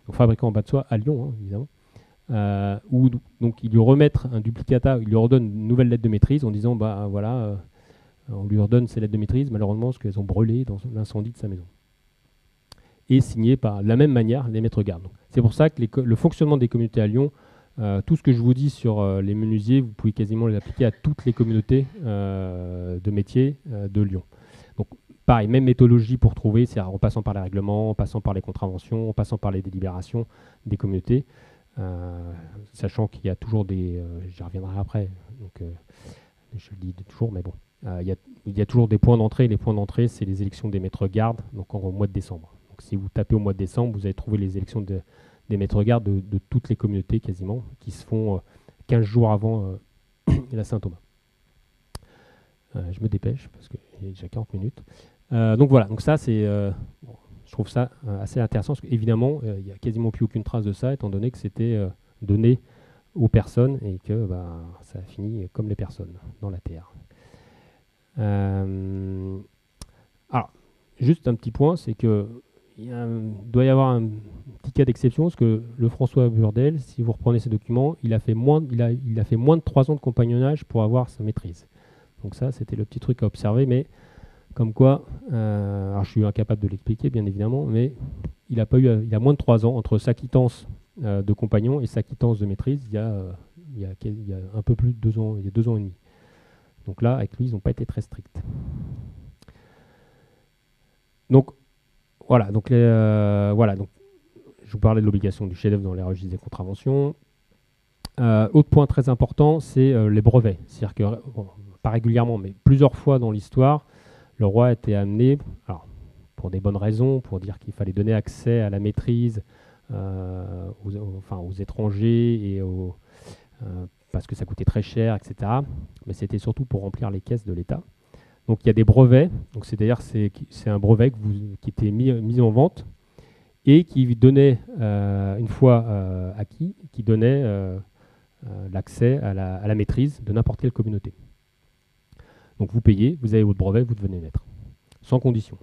donc fabricant en bas de soie à Lyon, hein, évidemment, où donc ils lui remettent un duplicata, ils lui redonnent une nouvelle lettre de maîtrise en disant bah voilà, on lui redonne ses lettres de maîtrise, malheureusement parce qu'elles ont brûlé dans l'incendie de sa maison. Et signé par de la même manière les maîtres gardes. C'est pour ça que le fonctionnement des communautés à Lyon, tout ce que je vous dis sur les menuisiers, vous pouvez quasiment les appliquer à toutes les communautés de métiers de Lyon. Donc pareil, même méthodologie pour trouver, c'est en passant par les règlements, en passant par les contraventions, en passant par les délibérations des communautés, sachant qu'il y a toujours des... j'y reviendrai après, donc, je le dis toujours, mais bon. Il y a toujours des points d'entrée. Les points d'entrée, c'est les élections des maîtres gardes, donc au mois de décembre. Donc si vous tapez au mois de décembre, vous allez trouver les élections des maîtres gardes de toutes les communautés quasiment, qui se font 15 jours avant la Saint-Thomas. Je me dépêche, parce qu'il y a déjà 40 minutes. Donc voilà, donc ça c'est... je trouve ça assez intéressant, parce qu'évidemment, il n'y a quasiment plus aucune trace de ça, étant donné que c'était donné aux personnes, et que ça a fini comme les personnes, dans la terre. Alors, juste un petit point, c'est que doit y avoir un petit cas d'exception, parce que le François Burdel, si vous reprenez ses documents, il a fait moins de 3 ans de compagnonnage pour avoir sa maîtrise. Donc ça, c'était le petit truc à observer, mais comme quoi, alors je suis incapable de l'expliquer, bien évidemment, mais il a moins de 3 ans entre sa quittance de compagnon et sa quittance de maîtrise. Il y a un peu plus de 2 ans, il y a 2 ans et demi. Donc là, avec lui, ils n'ont pas été très stricts. Donc, voilà. Donc, donc, je vous parlais de l'obligation du chef-d'œuvre dans les registres des contraventions. Autre point très important, c'est les brevets. C'est-à-dire que, bon, pas régulièrement, mais plusieurs fois dans l'histoire, le roi a été amené, alors, pour des bonnes raisons, pour dire qu'il fallait donner accès à la maîtrise aux étrangers et parce que ça coûtait très cher, etc. Mais c'était surtout pour remplir les caisses de l'État. Donc il y a des brevets, donc c'est-à-dire c'est un brevet qui était mis en vente et qui donnait, une fois acquis, qui donnait l'accès à la maîtrise de n'importe quelle communauté. Donc vous payez, vous avez votre brevet, vous devenez maître, sans condition.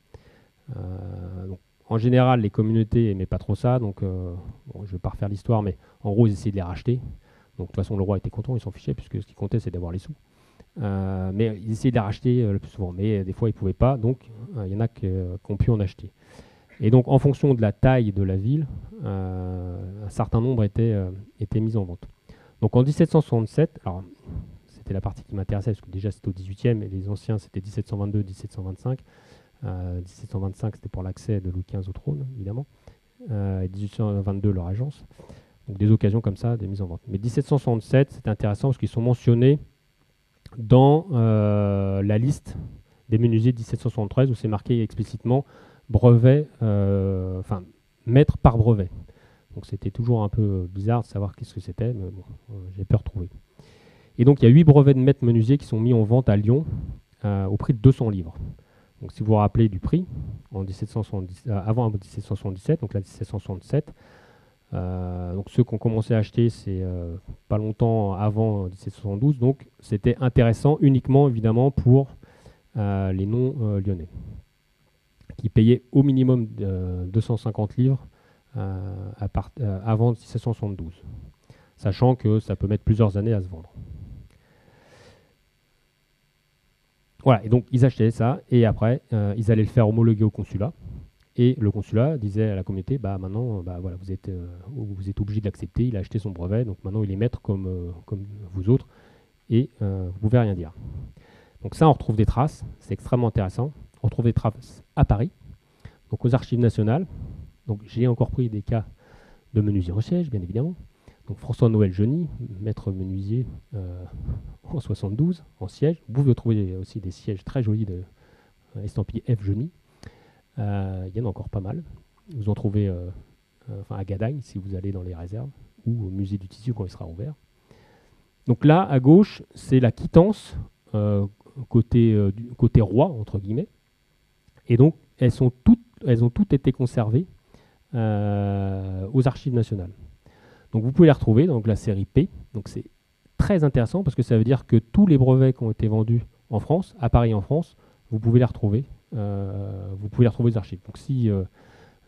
Donc, en général, les communautés n'aimaient pas trop ça, donc je ne vais pas refaire l'histoire, mais en gros, ils essayaient de les racheter. Donc de toute façon, le roi était content, il s'en fichait, puisque ce qui comptait, c'est d'avoir les sous. Mais ils essayaient de les racheter le plus souvent, mais des fois, ils ne pouvaient pas, donc il y en a qui ont pu en acheter. Et donc, en fonction de la taille de la ville, un certain nombre étaient mis en vente. Donc en 1767, alors c'était la partie qui m'intéressait, parce que déjà c'était au 18e, et les anciens c'était 1722, 1725. 1725, c'était pour l'accès de Louis XV au trône, évidemment, et 1822, leur agence. Donc des occasions comme ça, des mises en vente. Mais 1767, c'est intéressant parce qu'ils sont mentionnés dans la liste des menuisiers de 1773, où c'est marqué explicitement brevet, maître par brevet. Donc c'était toujours un peu bizarre de savoir qu'est-ce que c'était, mais bon, j'ai pu retrouver. Et donc il y a 8 brevets de maître menuisier qui sont mis en vente à Lyon au prix de 200 livres. Donc si vous vous rappelez du prix, avant 1777, donc là 1767, donc ceux qui ont commencé à acheter, c'est pas longtemps avant 1772, donc c'était intéressant uniquement évidemment pour les non-lyonnais, qui payaient au minimum 250 livres avant 1772, sachant que ça peut mettre plusieurs années à se vendre. Voilà, et donc ils achetaient ça, et après, ils allaient le faire homologuer au consulat. Et le consulat disait à la communauté, maintenant, voilà, vous êtes obligé de l'accepter, il a acheté son brevet, donc maintenant il est maître comme vous autres, et vous ne pouvez rien dire. Donc ça, on retrouve des traces, c'est extrêmement intéressant. On retrouve des traces à Paris, donc aux archives nationales. Donc j'ai encore pris des cas de menuisier au siège, bien évidemment. Donc François-Noël Geny, maître menuisier en 72, en siège. Vous pouvez trouver aussi des sièges très jolis estampillés F. Geny. Il y en a encore pas mal. Vous en trouvez à Gadagne, si vous allez dans les réserves, ou au musée du tissu quand il sera ouvert. Donc là, à gauche, c'est la quittance côté roi, entre guillemets. Et donc, elles ont toutes été conservées aux archives nationales. Donc vous pouvez les retrouver, donc la série P. Donc c'est très intéressant parce que ça veut dire que tous les brevets qui ont été vendus en France, à Paris en France, vous pouvez les retrouver. Vous pouvez les retrouver aux archives. Donc si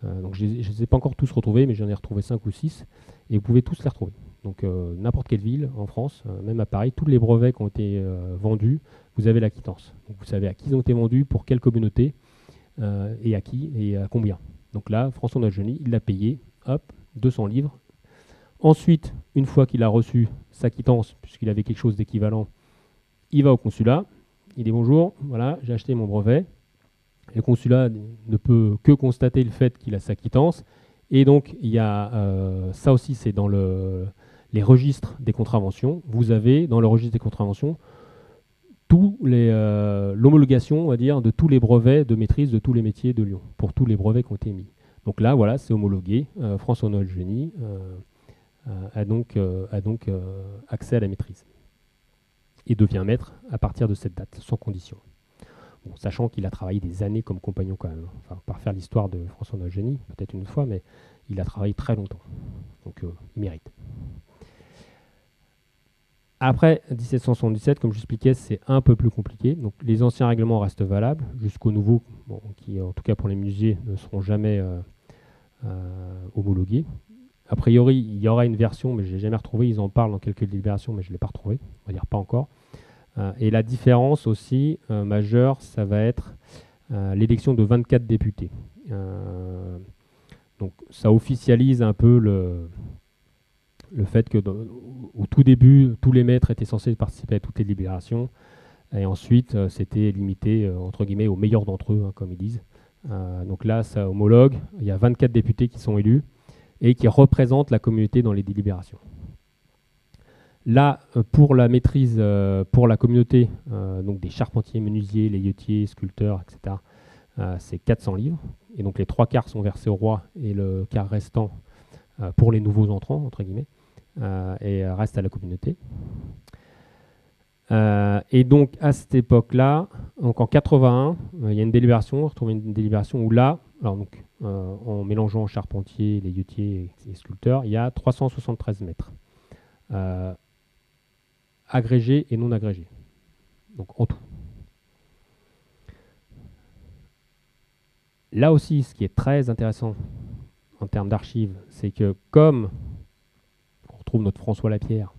Donc je ne les ai pas encore tous retrouvés, mais j'en ai retrouvé 5 ou 6, et vous pouvez tous les retrouver. Donc n'importe quelle ville en France, même à Paris, tous les brevets qui ont été vendus, vous avez la quittance. Donc vous savez à qui ils ont été vendus, pour quelle communauté, et à qui, et à combien. Donc là, François Nolgeny, il l'a payé, hop, 200 livres. Ensuite, une fois qu'il a reçu sa quittance, puisqu'il avait quelque chose d'équivalent, il va au consulat, il dit bonjour, voilà, j'ai acheté mon brevet. Le consulat ne peut que constater le fait qu'il a sa quittance. Et donc, il y a ça aussi, c'est dans les registres des contraventions. Vous avez dans le registre des contraventions l'homologation, on va dire, de tous les brevets de maîtrise de tous les métiers de Lyon, pour tous les brevets qui ont été émis. Donc là, voilà, c'est homologué. François Nolgeny a donc accès à la maîtrise et devient maître à partir de cette date, sans condition. Bon, sachant qu'il a travaillé des années comme compagnon quand même. Enfin, par faire l'histoire de François Nolgeny, peut-être une fois, mais il a travaillé très longtemps. Donc il mérite. Après 1777, comme j'expliquais, c'est un peu plus compliqué. Donc les anciens règlements restent valables jusqu'aux nouveaux, bon, qui en tout cas pour les musées ne seront jamais homologués. A priori, il y aura une version, mais je ne l'ai jamais retrouvée. Ils en parlent dans quelques délibérations, mais je ne l'ai pas retrouvée. On va dire pas encore. Et la différence aussi majeure, ça va être l'élection de 24 députés. Donc ça officialise un peu le fait que au tout début, tous les maîtres étaient censés participer à toutes les délibérations. Et ensuite, c'était limité, entre guillemets, aux meilleurs d'entre eux, hein, comme ils disent. Donc là, ça homologue. Il y a 24 députés qui sont élus et qui représentent la communauté dans les délibérations. Là, pour la maîtrise, pour la communauté, donc des charpentiers, menuisiers, layotiers, sculpteurs, etc., c'est 400 livres. Et donc les 3 quarts sont versés au roi et le quart restant pour les nouveaux entrants, entre guillemets, et reste à la communauté. Et donc à cette époque-là, donc en 81, il y a une délibération, on retrouve une délibération où là, alors donc, en mélangeant charpentiers, layotiers et sculpteurs, il y a 373 mètres. Agrégés et non agrégés. Donc en tout. Là aussi, ce qui est très intéressant en termes d'archives, c'est que comme on retrouve notre François Lapierre,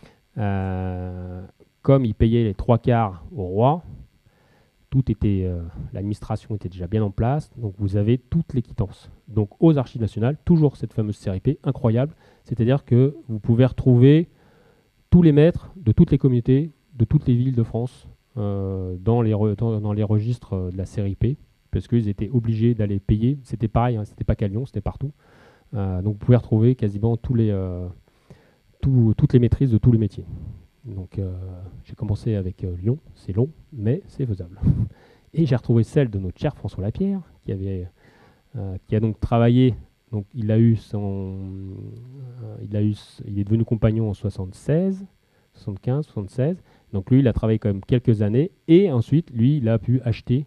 comme il payait les 3 quarts au roi, l'administration était déjà bien en place, donc vous avez toutes les quittances. Donc aux Archives nationales, toujours cette fameuse CRIP, incroyable, c'est-à-dire que vous pouvez retrouver tous les maîtres de toutes les communautés, de toutes les villes de France, dans les registres de la CRIP, parce qu'ils étaient obligés d'aller payer. C'était pareil, hein, c'était pas qu'à Lyon, c'était partout. Donc vous pouvez retrouver quasiment toutes les maîtrises de tous les métiers. Donc j'ai commencé avec Lyon, c'est long, mais c'est faisable. Et j'ai retrouvé celle de notre cher François Lapierre, qui a donc travaillé. Donc il est devenu compagnon en 76, 75, 76. Donc lui, il a travaillé quand même quelques années. Et ensuite, lui, il a pu acheter,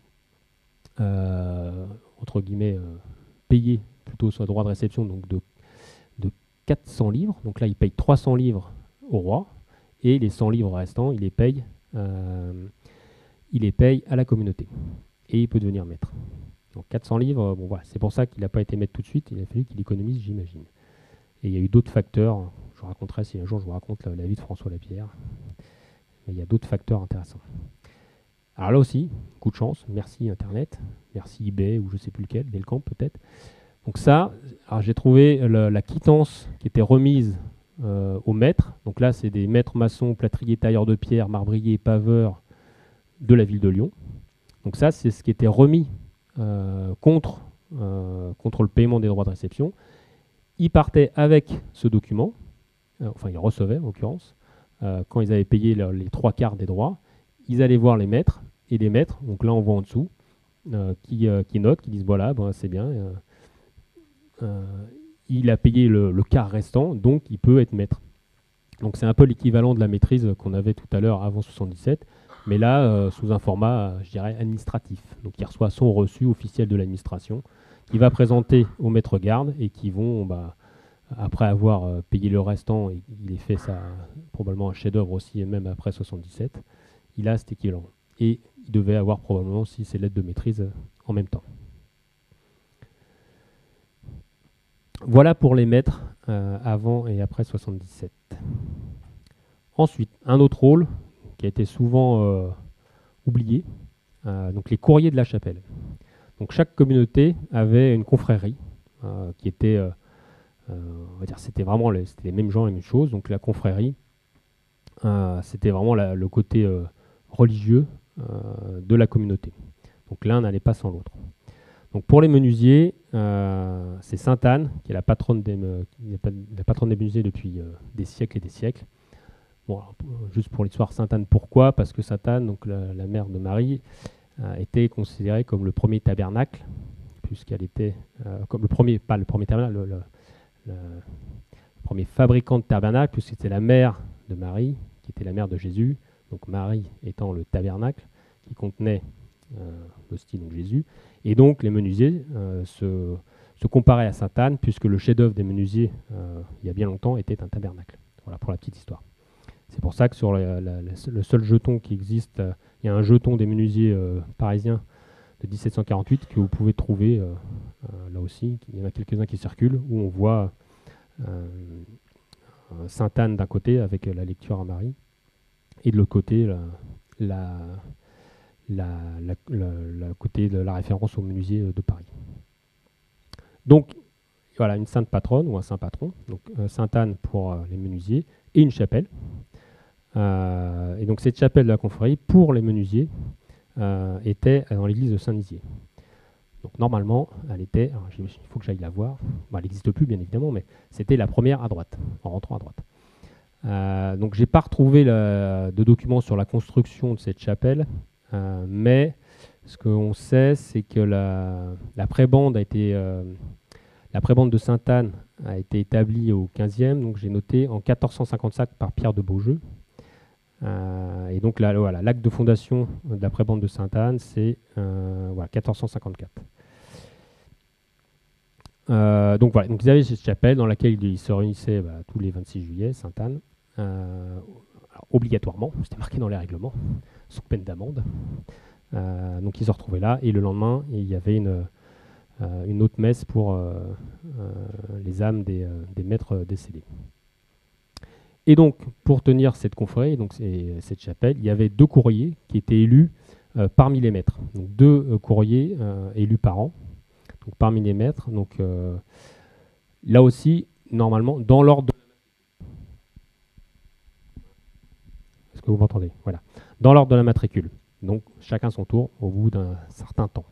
entre guillemets, payer plutôt son droit de réception donc de 400 livres. Donc là, il paye 300 livres au roi. Et les 100 livres restants, il les paye à la communauté. Et il peut devenir maître. Donc 400 livres, bon, voilà, c'est pour ça qu'il n'a pas été maître tout de suite. Il a fallu qu'il économise, j'imagine. Et il y a eu d'autres facteurs. Je raconterai si un jour je vous raconte la vie de François Lapierre. Mais il y a d'autres facteurs intéressants. Alors là aussi, coup de chance. Merci Internet. Merci eBay ou je ne sais plus lequel, Delcamp peut-être. Donc ça, j'ai trouvé la quittance qui était remise aux maîtres. Donc là, c'est des maîtres maçons, plâtriers, tailleurs de pierre, marbriers, paveurs de la ville de Lyon. Donc ça, c'est ce qui était remis contre le paiement des droits de réception. Ils partaient avec ce document, enfin ils recevaient en l'occurrence, quand ils avaient payé les 3 quarts des droits, ils allaient voir les maîtres, et les maîtres, donc là on voit en dessous, qui notent, qui disent voilà, ben, c'est bien, il a payé le quart restant, donc il peut être maître. Donc c'est un peu l'équivalent de la maîtrise qu'on avait tout à l'heure avant 77, mais là sous un format, je dirais, administratif. Donc il reçoit son reçu officiel de l'administration, qu'il va présenter au maître garde et qui vont, après avoir payé le restant, et il est fait ça probablement un chef-d'œuvre aussi, même après 77, il a cet équivalent. Et il devait avoir probablement aussi ses lettres de maîtrise en même temps. Voilà pour les maîtres avant et après 77. Ensuite, un autre rôle qui a été souvent oublié, donc les courriers de la chapelle. Donc chaque communauté avait une confrérie qui était, on va dire, c'était vraiment c'était les mêmes gens, les mêmes choses. Donc la confrérie, c'était vraiment le côté religieux de la communauté. Donc l'un n'allait pas sans l'autre. Donc pour les menuisiers, c'est Sainte Anne qui est la patronne des menuisiers depuis des siècles et des siècles. Bon, alors, juste pour l'histoire, Sainte Anne, pourquoi? Parce que Sainte Anne, donc la mère de Marie, était considérée comme le premier tabernacle, puisqu'elle était comme le premier, pas le premier tabernacle, le premier fabricant de tabernacle, puisque c'était la mère de Marie, qui était la mère de Jésus. Donc Marie étant le tabernacle qui contenait l'hostie, donc Jésus. Et donc les menuisiers se comparaient à Sainte Anne, puisque le chef-d'œuvre des menuisiers, il y a bien longtemps, était un tabernacle. Voilà pour la petite histoire. C'est pour ça que sur le seul jeton qui existe, il y a un jeton des menuisiers parisiens de 1748 que vous pouvez trouver là aussi. Il y en a quelques-uns qui circulent où on voit Sainte Anne d'un côté avec la lecture à Marie et de l'autre côté côté de la référence au menuisier de Paris. Donc voilà, une sainte patronne ou un saint patron, donc Sainte Anne pour les menuisiers et une chapelle. Et donc cette chapelle de la confrérie pour les menuisiers était dans l'église de Saint-Nizier. Donc normalement, elle était, il faut que j'aille la voir, bon, elle n'existe plus bien évidemment, mais c'était la première à droite, en rentrant à droite. Donc j'ai pas retrouvé de documents sur la construction de cette chapelle, mais ce qu'on sait, c'est que la prébande de Sainte-Anne a été établie au 15e, donc j'ai noté en 1455 par Pierre de Beaujeu. Et donc là, voilà, l'acte de fondation de la prébande de Sainte-Anne, c'est 1454. Donc voilà, donc ils avaient cette chapelle dans laquelle ils se réunissaient tous les 26 juillet, Sainte-Anne, obligatoirement, c'était marqué dans les règlements, sous peine d'amende. Donc ils se retrouvaient là, et le lendemain, il y avait une autre messe pour les âmes des maîtres décédés. Et donc, pour tenir cette confrérie, donc cette chapelle, il y avait 2 courriers qui étaient élus parmi les maîtres. Donc 2 courriers élus par an, donc parmi les maîtres. Donc là aussi, normalement, dans l'ordre. Est-ce que vous m'entendez? Voilà. Dans l'ordre de la matricule. Donc chacun son tour au bout d'un certain temps.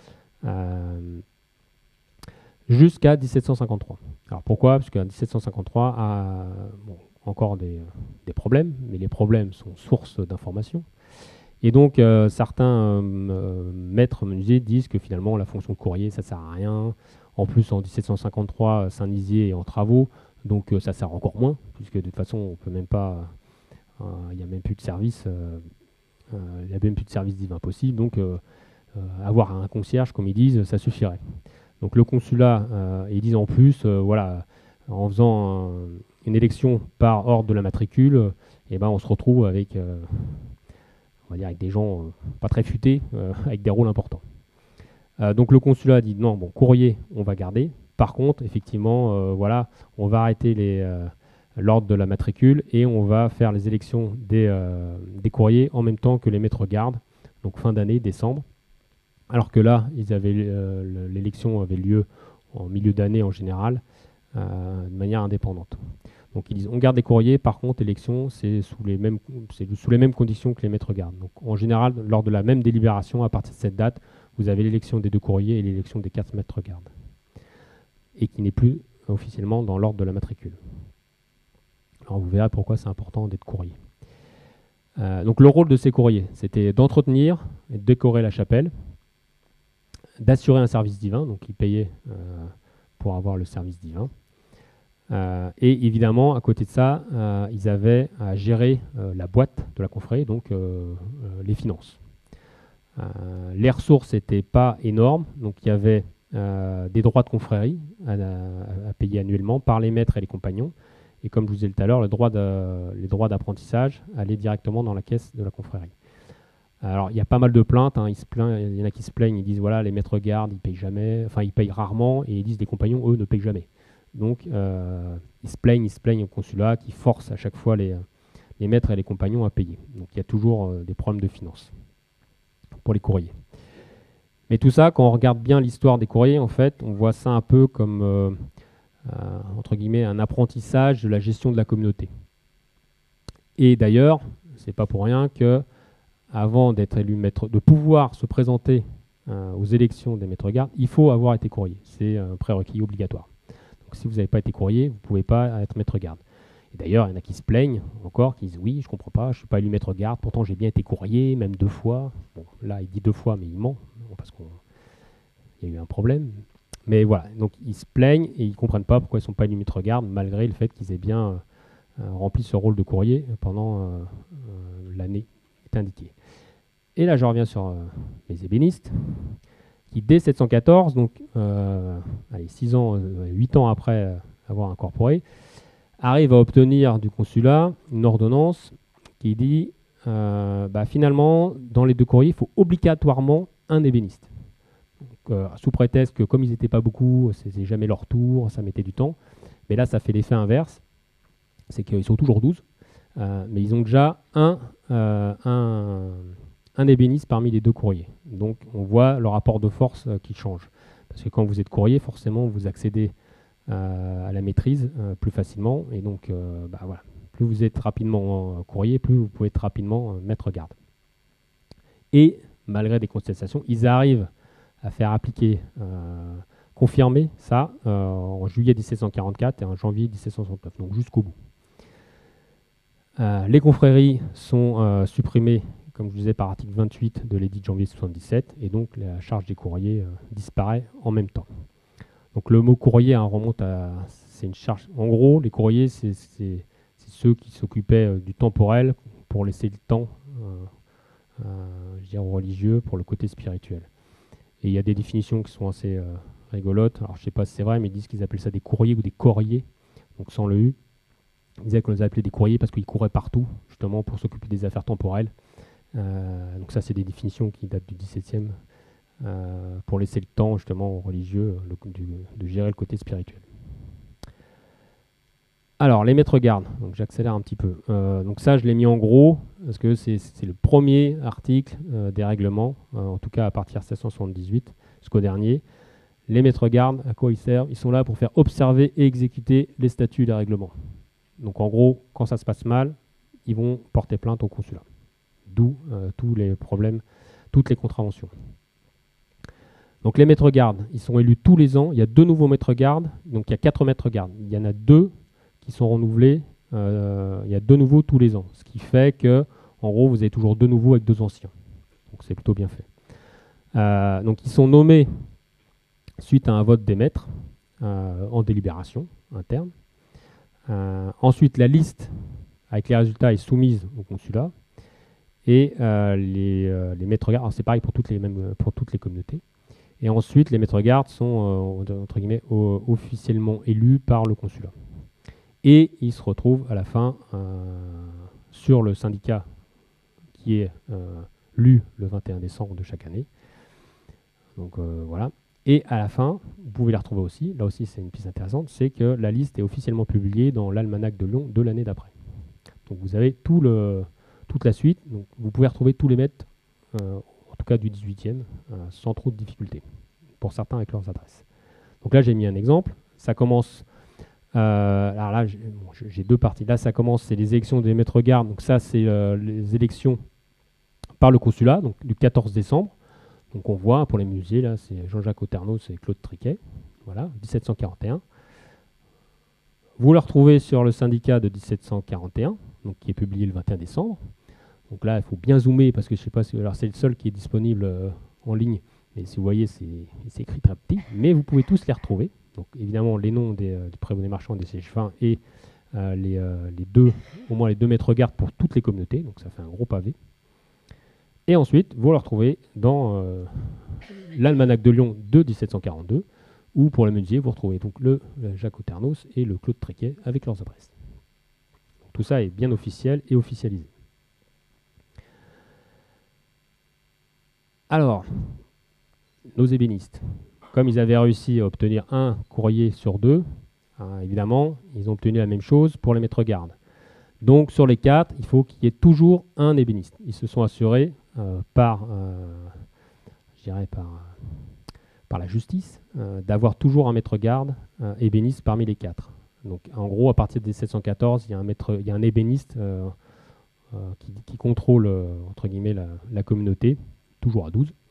Jusqu'à 1753. Alors pourquoi? Parce qu'en 1753, encore des problèmes, mais les problèmes sont source d'information. Et donc certains maîtres menuisiers disent que finalement la fonction de courrier ça sert à rien. En plus en 1753 Saint-Nizier est en travaux, donc ça sert encore moins, puisque de toute façon on peut même pas, il n'y a même plus de service, il n'y a même plus de service divin possible, donc avoir un concierge comme ils disent ça suffirait. Donc le consulat, ils disent en plus, voilà, en faisant une élection par ordre de la matricule, on se retrouve avec, on va dire, avec des gens pas très futés, avec des rôles importants. Donc le consulat dit non, bon, courrier, on va garder. Par contre, effectivement, voilà, on va arrêter l'ordre de la matricule et on va faire les élections des courriers en même temps que les maîtres gardes, donc fin d'année, décembre. Alors que là, l'élection avait lieu en milieu d'année en général, de manière indépendante. Donc ils disent on garde des courriers, par contre l'élection c'est sous les mêmes conditions que les maîtres gardes. Donc en général, lors de la même délibération, à partir de cette date, vous avez l'élection des 2 courriers et l'élection des 4 maîtres gardes. Et qui n'est plus officiellement dans l'ordre de la matricule. Alors vous verrez pourquoi c'est important d'être courrier. Donc le rôle de ces courriers, c'était d'entretenir et de décorer la chapelle, d'assurer un service divin, donc ils payaient pour avoir le service divin. Et évidemment, à côté de ça, ils avaient à gérer la boîte de la confrérie, donc les finances. Les ressources n'étaient pas énormes, donc il y avait des droits de confrérie à payer annuellement par les maîtres et les compagnons. Et comme je vous disais tout à l'heure, les droits d'apprentissage allaient directement dans la caisse de la confrérie. Alors, il y a pas mal de plaintes, il y en a qui se plaignent, ils disent voilà, les maîtres gardes, ils payent jamais, enfin, ils payent rarement, et ils disent les compagnons, eux, ne payent jamais. Donc, ils se plaignent au consulat qui force à chaque fois les maîtres et les compagnons à payer. Donc, il y a toujours des problèmes de finances pour les courriers. Mais tout ça, quand on regarde bien l'histoire des courriers, en fait, on voit ça un peu comme, entre guillemets, un apprentissage de la gestion de la communauté. Et d'ailleurs, c'est pas pour rien que, avant d'être élu maître, de pouvoir se présenter aux élections des maîtres-gardes, il faut avoir été courrier. C'est un prérequis obligatoire. Donc, si vous n'avez pas été courrier, vous ne pouvez pas être maître-garde. Et d'ailleurs, il y en a qui se plaignent encore, qui disent oui, je ne comprends pas, je ne suis pas élu maître-garde, pourtant j'ai bien été courrier, même 2 fois. Bon, là, il dit 2 fois, mais il ment, parce qu'il y a eu un problème. Mais voilà, donc ils se plaignent et ils ne comprennent pas pourquoi ils ne sont pas élus maître-garde, malgré le fait qu'ils aient bien rempli ce rôle de courrier pendant l'année est indiquée. Et là, je reviens sur les ébénistes, qui dès 714, donc 6 ans, 8 ans après avoir incorporé, arrive à obtenir du consulat une ordonnance qui dit finalement, dans les 2 courriers, il faut obligatoirement un ébéniste. Donc, sous prétexte que comme ils n'étaient pas beaucoup, c'est jamais leur tour, ça mettait du temps. Mais là, ça fait l'effet inverse, c'est qu'ils sont toujours 12, mais ils ont déjà un ébéniste parmi les 2 courriers. Donc on voit le rapport de force qui change. Parce que quand vous êtes courrier, forcément, vous accédez à la maîtrise plus facilement. Et donc, voilà, plus vous êtes rapidement courrier, plus vous pouvez être rapidement maître-garde. Et malgré des contestations, ils arrivent à faire appliquer, confirmer ça en juillet 1744 et en janvier 1769, donc jusqu'au bout. Les confréries sont supprimées, comme je disais, par article 28 de l'édit de janvier 77, et donc la charge des courriers disparaît en même temps. Donc le mot courrier remonte à... C'est une charge. En gros, les courriers, c'est ceux qui s'occupaient du temporel pour laisser le temps aux religieux pour le côté spirituel. Et il y a des définitions qui sont assez rigolotes. Alors je ne sais pas si c'est vrai, mais ils disent qu'ils appellent ça des courriers ou des corriers, donc sans le U. Ils disaient qu'on les appelait des courriers parce qu'ils couraient partout, justement pour s'occuper des affaires temporelles. Donc ça, c'est des définitions qui datent du XVIIe, pour laisser le temps justement aux religieux de gérer le côté spirituel. Alors, les maîtres-gardes, donc j'accélère un petit peu. Donc ça, je l'ai mis en gros, parce que c'est le premier article des règlements, en tout cas à partir de 1678 jusqu'au dernier. Les maîtres-gardes, à quoi ils servent? Ils sont là pour faire observer et exécuter les statuts des règlements. Donc en gros, quand ça se passe mal, ils vont porter plainte au consulat. D'où tous les problèmes, toutes les contraventions. Donc les maîtres-gardes, ils sont élus tous les ans. Il y a 2 nouveaux maîtres-gardes, donc il y a 4 maîtres-gardes. Il y en a 2 qui sont renouvelés. Il y a 2 nouveaux tous les ans. Ce qui fait que, en gros, vous avez toujours 2 nouveaux avec 2 anciens. Donc c'est plutôt bien fait. Donc ils sont nommés suite à un vote des maîtres en délibération interne. Ensuite, la liste avec les résultats est soumise au consulat. Et les maîtres-gardes, c'est pareil pour toutes les communautés. Et ensuite, les maîtres-gardes sont, entre guillemets, officiellement élus par le consulat. Et ils se retrouvent à la fin sur le syndicat qui est lu le 21 décembre de chaque année. Donc voilà. Et à la fin, vous pouvez les retrouver aussi, là aussi c'est une piste intéressante, c'est que la liste est officiellement publiée dans l'almanach de Lyon de l'année d'après. Donc vous avez toute la suite, donc vous pouvez retrouver tous les maîtres, en tout cas du 18e, sans trop de difficultés, pour certains avec leurs adresses. Donc là j'ai mis un exemple, ça commence, alors là j'ai 2 parties, là ça commence, c'est les élections des maîtres-gardes, donc ça c'est les élections par le consulat, donc du 14 décembre. Donc on voit pour les musées, là, c'est Jean-Jacques Oternos et Claude Triquet, voilà, 1741. Vous le retrouvez sur le syndicat de 1741, donc qui est publié le 21 décembre. Donc là, il faut bien zoomer parce que je sais pas si, alors c'est le seul qui est disponible en ligne, mais si vous voyez, c'est écrit très petit, mais vous pouvez tous les retrouver. Donc évidemment, les noms des prévôts marchands, des sièges-fins et au moins les 2 maîtres-gardes pour toutes les communautés, donc ça fait un gros pavé. Et ensuite, vous le retrouvez dans l'almanach de Lyon de 1742, où pour le musée, vous retrouvez donc le Jacques Oternos et le Claude Triquet avec leurs adresses. Donc, tout ça est bien officiel et officialisé. Alors, nos ébénistes, comme ils avaient réussi à obtenir un courrier sur 2, Évidemment, ils ont obtenu la même chose pour les maîtres gardes. Donc sur les 4, il faut qu'il y ait toujours un ébéniste. Ils se sont assurés je dirais par la justice d'avoir toujours un maître garde ébéniste parmi les 4. Donc en gros, à partir de 1714, il y a un ébéniste qui contrôle entre guillemets la communauté, toujours à 12,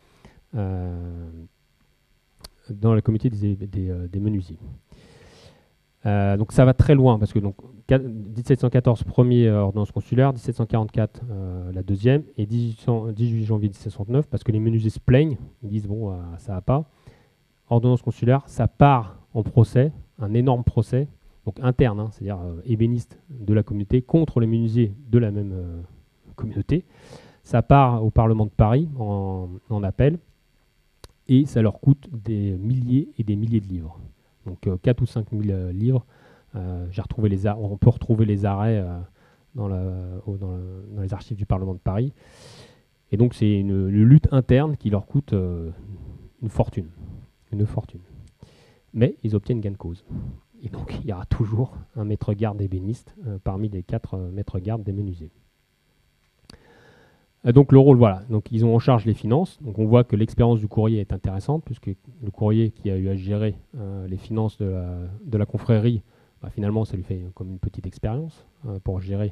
dans la communauté des menuisiers. Donc ça va très loin, parce que donc, 1714, premier ordonnance consulaire, 1744, la deuxième, et 18 janvier 1769, parce que les menuisiers se plaignent, ils disent bon, ça va pas. Ordonnance consulaire, ça part en procès, un énorme procès, donc interne, hein, c'est-à-dire ébéniste de la communauté contre les menuisiers de la même communauté. Ça part au Parlement de Paris en appel, et ça leur coûte des milliers et des milliers de livres. Donc 4 ou 5 000 livres. On peut retrouver les arrêts dans les archives du Parlement de Paris. Et donc c'est une lutte interne qui leur coûte une fortune. Mais ils obtiennent gain de cause. Et donc il y aura toujours un maître garde ébéniste parmi les 4 maîtres gardes des menuisiers. Donc le rôle, voilà. Donc ils ont en charge les finances. Donc on voit que l'expérience du courrier est intéressante, puisque le courrier qui a eu à gérer les finances de la confrérie, finalement ça lui fait comme une petite expérience pour gérer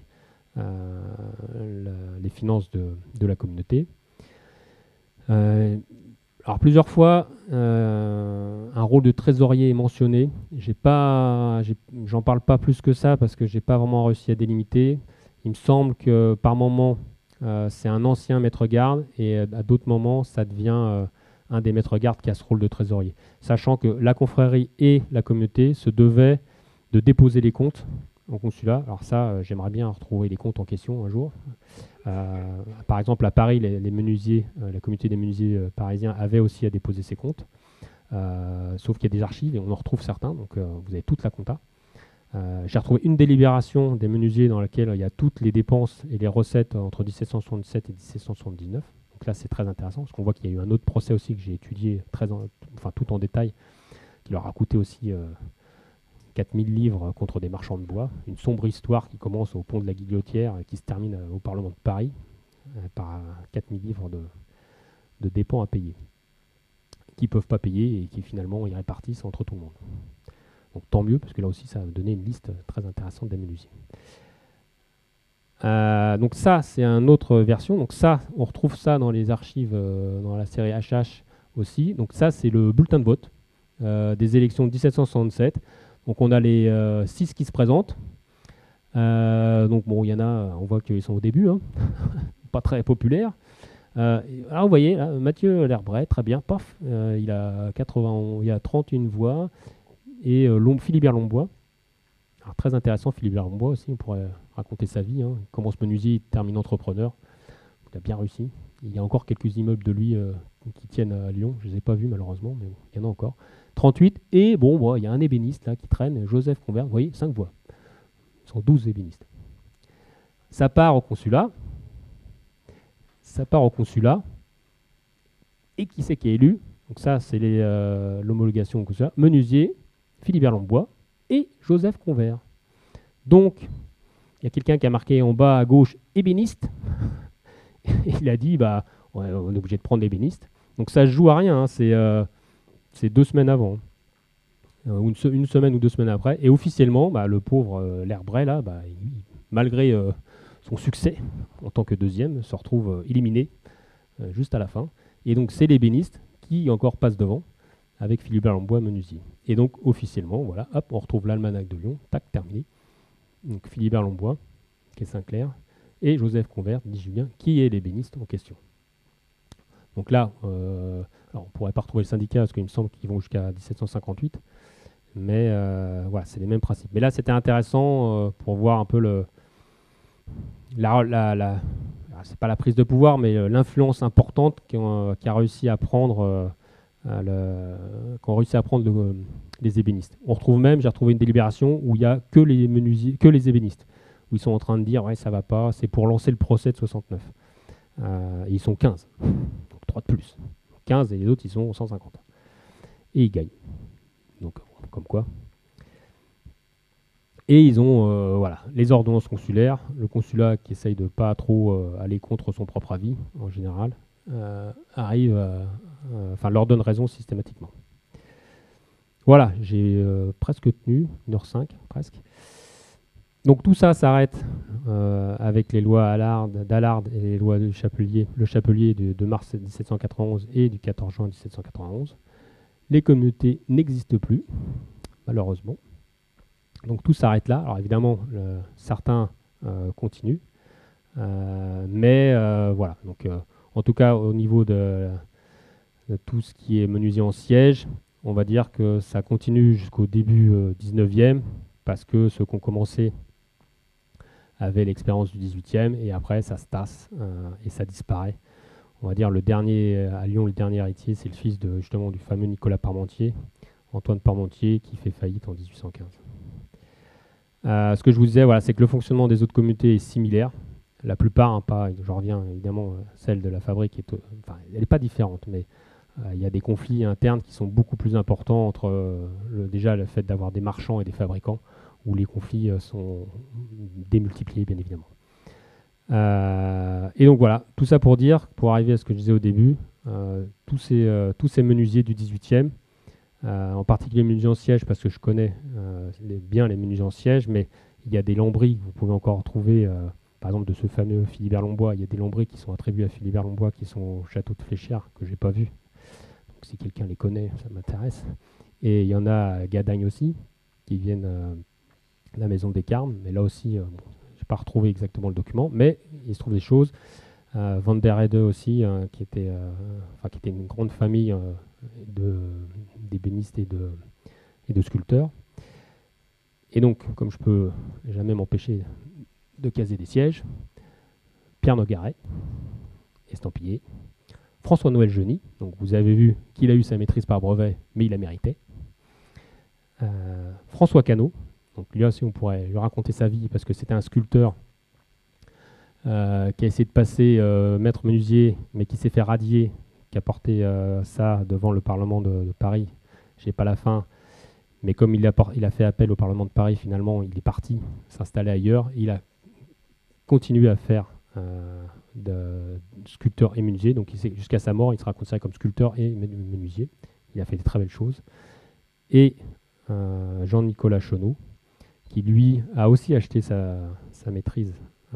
les finances de la communauté. Alors plusieurs fois, un rôle de trésorier est mentionné. J'en parle pas plus que ça parce que j'ai pas vraiment réussi à délimiter. Il me semble que par moment, c'est un ancien maître-garde et à d'autres moments, ça devient un des maîtres-gardes qui a ce rôle de trésorier. Sachant que la confrérie et la communauté se devaient de déposer les comptes au consulat. Alors ça, j'aimerais bien retrouver les comptes en question un jour. Par exemple, à Paris, les menuisiers, la communauté des menuisiers parisiens avait aussi à déposer ses comptes. Sauf qu'il y a des archives et on en retrouve certains, donc vous avez toute la compta. J'ai retrouvé une délibération des menuisiers dans laquelle il y a toutes les dépenses et les recettes entre 1777 et 1779. Donc là, c'est très intéressant, parce qu'on voit qu'il y a eu un autre procès aussi que j'ai étudié tout en détail, qui leur a coûté aussi 4000 livres contre des marchands de bois. Une sombre histoire qui commence au pont de la Guillotière et qui se termine au Parlement de Paris par 4000 livres de dépens à payer, qui ne peuvent pas payer et qui finalement y répartissent entre tout le monde. Donc tant mieux, parce que là aussi, ça va donner une liste très intéressante des menuisiers. Donc ça, c'est une autre version. Donc ça, on retrouve ça dans les archives, dans la série HH aussi. Donc ça, c'est le bulletin de vote des élections de 1767. Donc on a les 6 qui se présentent. Donc bon, il y en a, on voit qu'ils sont au début, hein, pas très populaires. Alors vous voyez, là, Mathieu Lerbret, très bien, paf, il a 31 voix. Et Philibert Lombois. Alors, très intéressant, Philibert Lombois aussi, on pourrait raconter sa vie. Hein. Il commence menuisier, il termine entrepreneur. Il a bien réussi. Il y a encore quelques immeubles de lui qui tiennent à Lyon. Je ne les ai pas vus malheureusement, mais il y en a encore. 38. Et bon, il y a un ébéniste là qui traîne, Joseph Convert. Vous voyez, 5 voix. Ils sont 12 ébénistes. Ça part au consulat. Et qui c'est qui est élu? Donc ça, c'est l'homologation au consulat. Menuisier, Philibert Lombois et Joseph Convert. Donc, il y a quelqu'un qui a marqué en bas à gauche ébéniste. Il a dit, on est obligé de prendre l'ébéniste. Donc ça ne joue à rien, hein, c'est 2 semaines avant. Une semaine ou 2 semaines après. Et officiellement, le pauvre Lerbret, là, malgré son succès en tant que deuxième, se retrouve éliminé juste à la fin. Et donc c'est l'ébéniste qui encore passe devant, avec Philibert Lombois menuisier. Et donc officiellement, voilà, hop, on retrouve l'almanach de Lyon, tac, terminé. Donc Philibert Lombois, qui est Saint-Clair, et Joseph Convert, dit Julien, qui est l'ébéniste en question. Donc là, alors on ne pourrait pas retrouver le syndicat, parce qu'il me semble qu'ils vont jusqu'à 1758, mais voilà, c'est les mêmes principes. Mais là, c'était intéressant pour voir un peu c'est pas la prise de pouvoir, mais l'influence importante qu'a réussi à prendre les ébénistes. On retrouve même, j'ai retrouvé une délibération où il n'y a que les menuisiers, que les ébénistes, où ils sont en train de dire ouais ça va pas, c'est pour lancer le procès de 69. Et ils sont 15, donc 3 de plus. 15 et les autres ils sont 150. Et ils gagnent. Donc comme quoi, Et ils ont voilà, les ordonnances consulaires, le consulat qui essaye de ne pas trop aller contre son propre avis, en général, leur donne raison systématiquement. Voilà, j'ai presque tenu, 1h05 presque. Donc tout ça s'arrête avec les lois d'Allard et les lois du Chapelier, le Chapelier de mars 1791 et du 14 juin 1791. Les communautés n'existent plus, malheureusement. Donc tout s'arrête là. Alors évidemment, certains continuent. Mais voilà. Donc, en tout cas, au niveau de tout ce qui est menuisier en siège, on va dire que ça continue jusqu'au début 19e, parce que ceux qui ont commencé avaient l'expérience du 18e, et après ça se tasse et ça disparaît. On va dire le dernier, à Lyon, le dernier héritier, c'est le fils justement du fameux Nicolas Parmentier, Antoine Parmentier, qui fait faillite en 1815. Ce que je vous disais, voilà, c'est que le fonctionnement des autres communautés est similaire. La plupart, je reviens évidemment, celle de la fabrique, elle n'est pas différente, mais il y a des conflits internes qui sont beaucoup plus importants entre déjà le fait d'avoir des marchands et des fabricants, où les conflits sont démultipliés, bien évidemment. Et donc voilà, tout ça pour dire, pour arriver à ce que je disais au début, tous ces menuisiers du 18e, en particulier les menuisiers en siège, parce que je connais bien les menuisiers en siège, mais il y a des lambris que vous pouvez encore trouver, par exemple de ce fameux Philibert Lombois, il y a des lambris qui sont attribués à Philibert Lombois qui sont au château de Fléchières, que je n'ai pas vu. Donc si quelqu'un les connaît, ça m'intéresse. Et il y en a à Gadagne aussi, qui viennent de la maison des Carmes, mais là aussi, je n'ai pas retrouvé exactement le document, mais il se trouve des choses. Van der Hede aussi, qui était une grande famille d'ébénistes et de sculpteurs. Et donc, comme je peux jamais m'empêcher de caser des sièges, Pierre Nogaret, estampillé, François-Noël Geny, donc vous avez vu qu'il a eu sa maîtrise par brevet, mais il la méritait. François Cano, donc lui aussi on pourrait lui raconter sa vie parce que c'était un sculpteur qui a essayé de passer maître menuisier, mais qui s'est fait radier, qui a porté ça devant le Parlement de Paris. Je n'ai pas la fin, mais comme il a fait appel au Parlement de Paris, finalement, il est parti s'installer ailleurs. Il a continué à faire de sculpteur et menuisier, donc jusqu'à sa mort, il sera considéré comme sculpteur et menuisier. Il a fait de très belles choses. Et Jean-Nicolas Chenot, qui lui a aussi acheté sa maîtrise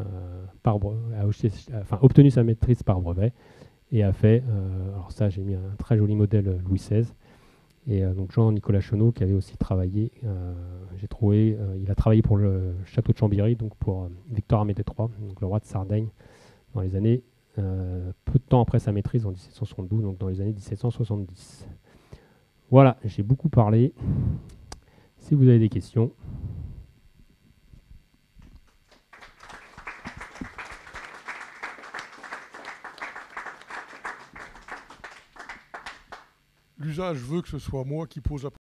obtenu sa maîtrise par brevet et a fait, alors ça j'ai mis un très joli modèle Louis XVI, et donc Jean-Nicolas Chenot qui avait aussi travaillé, j'ai trouvé, il a travaillé pour le château de Chambéry, donc pour Victor Amédée III, donc le roi de Sardaigne, dans les années, peu de temps après sa maîtrise en 1772, donc dans les années 1770. Voilà, j'ai beaucoup parlé. Si vous avez des questions. L'usage veut que ce soit moi qui pose la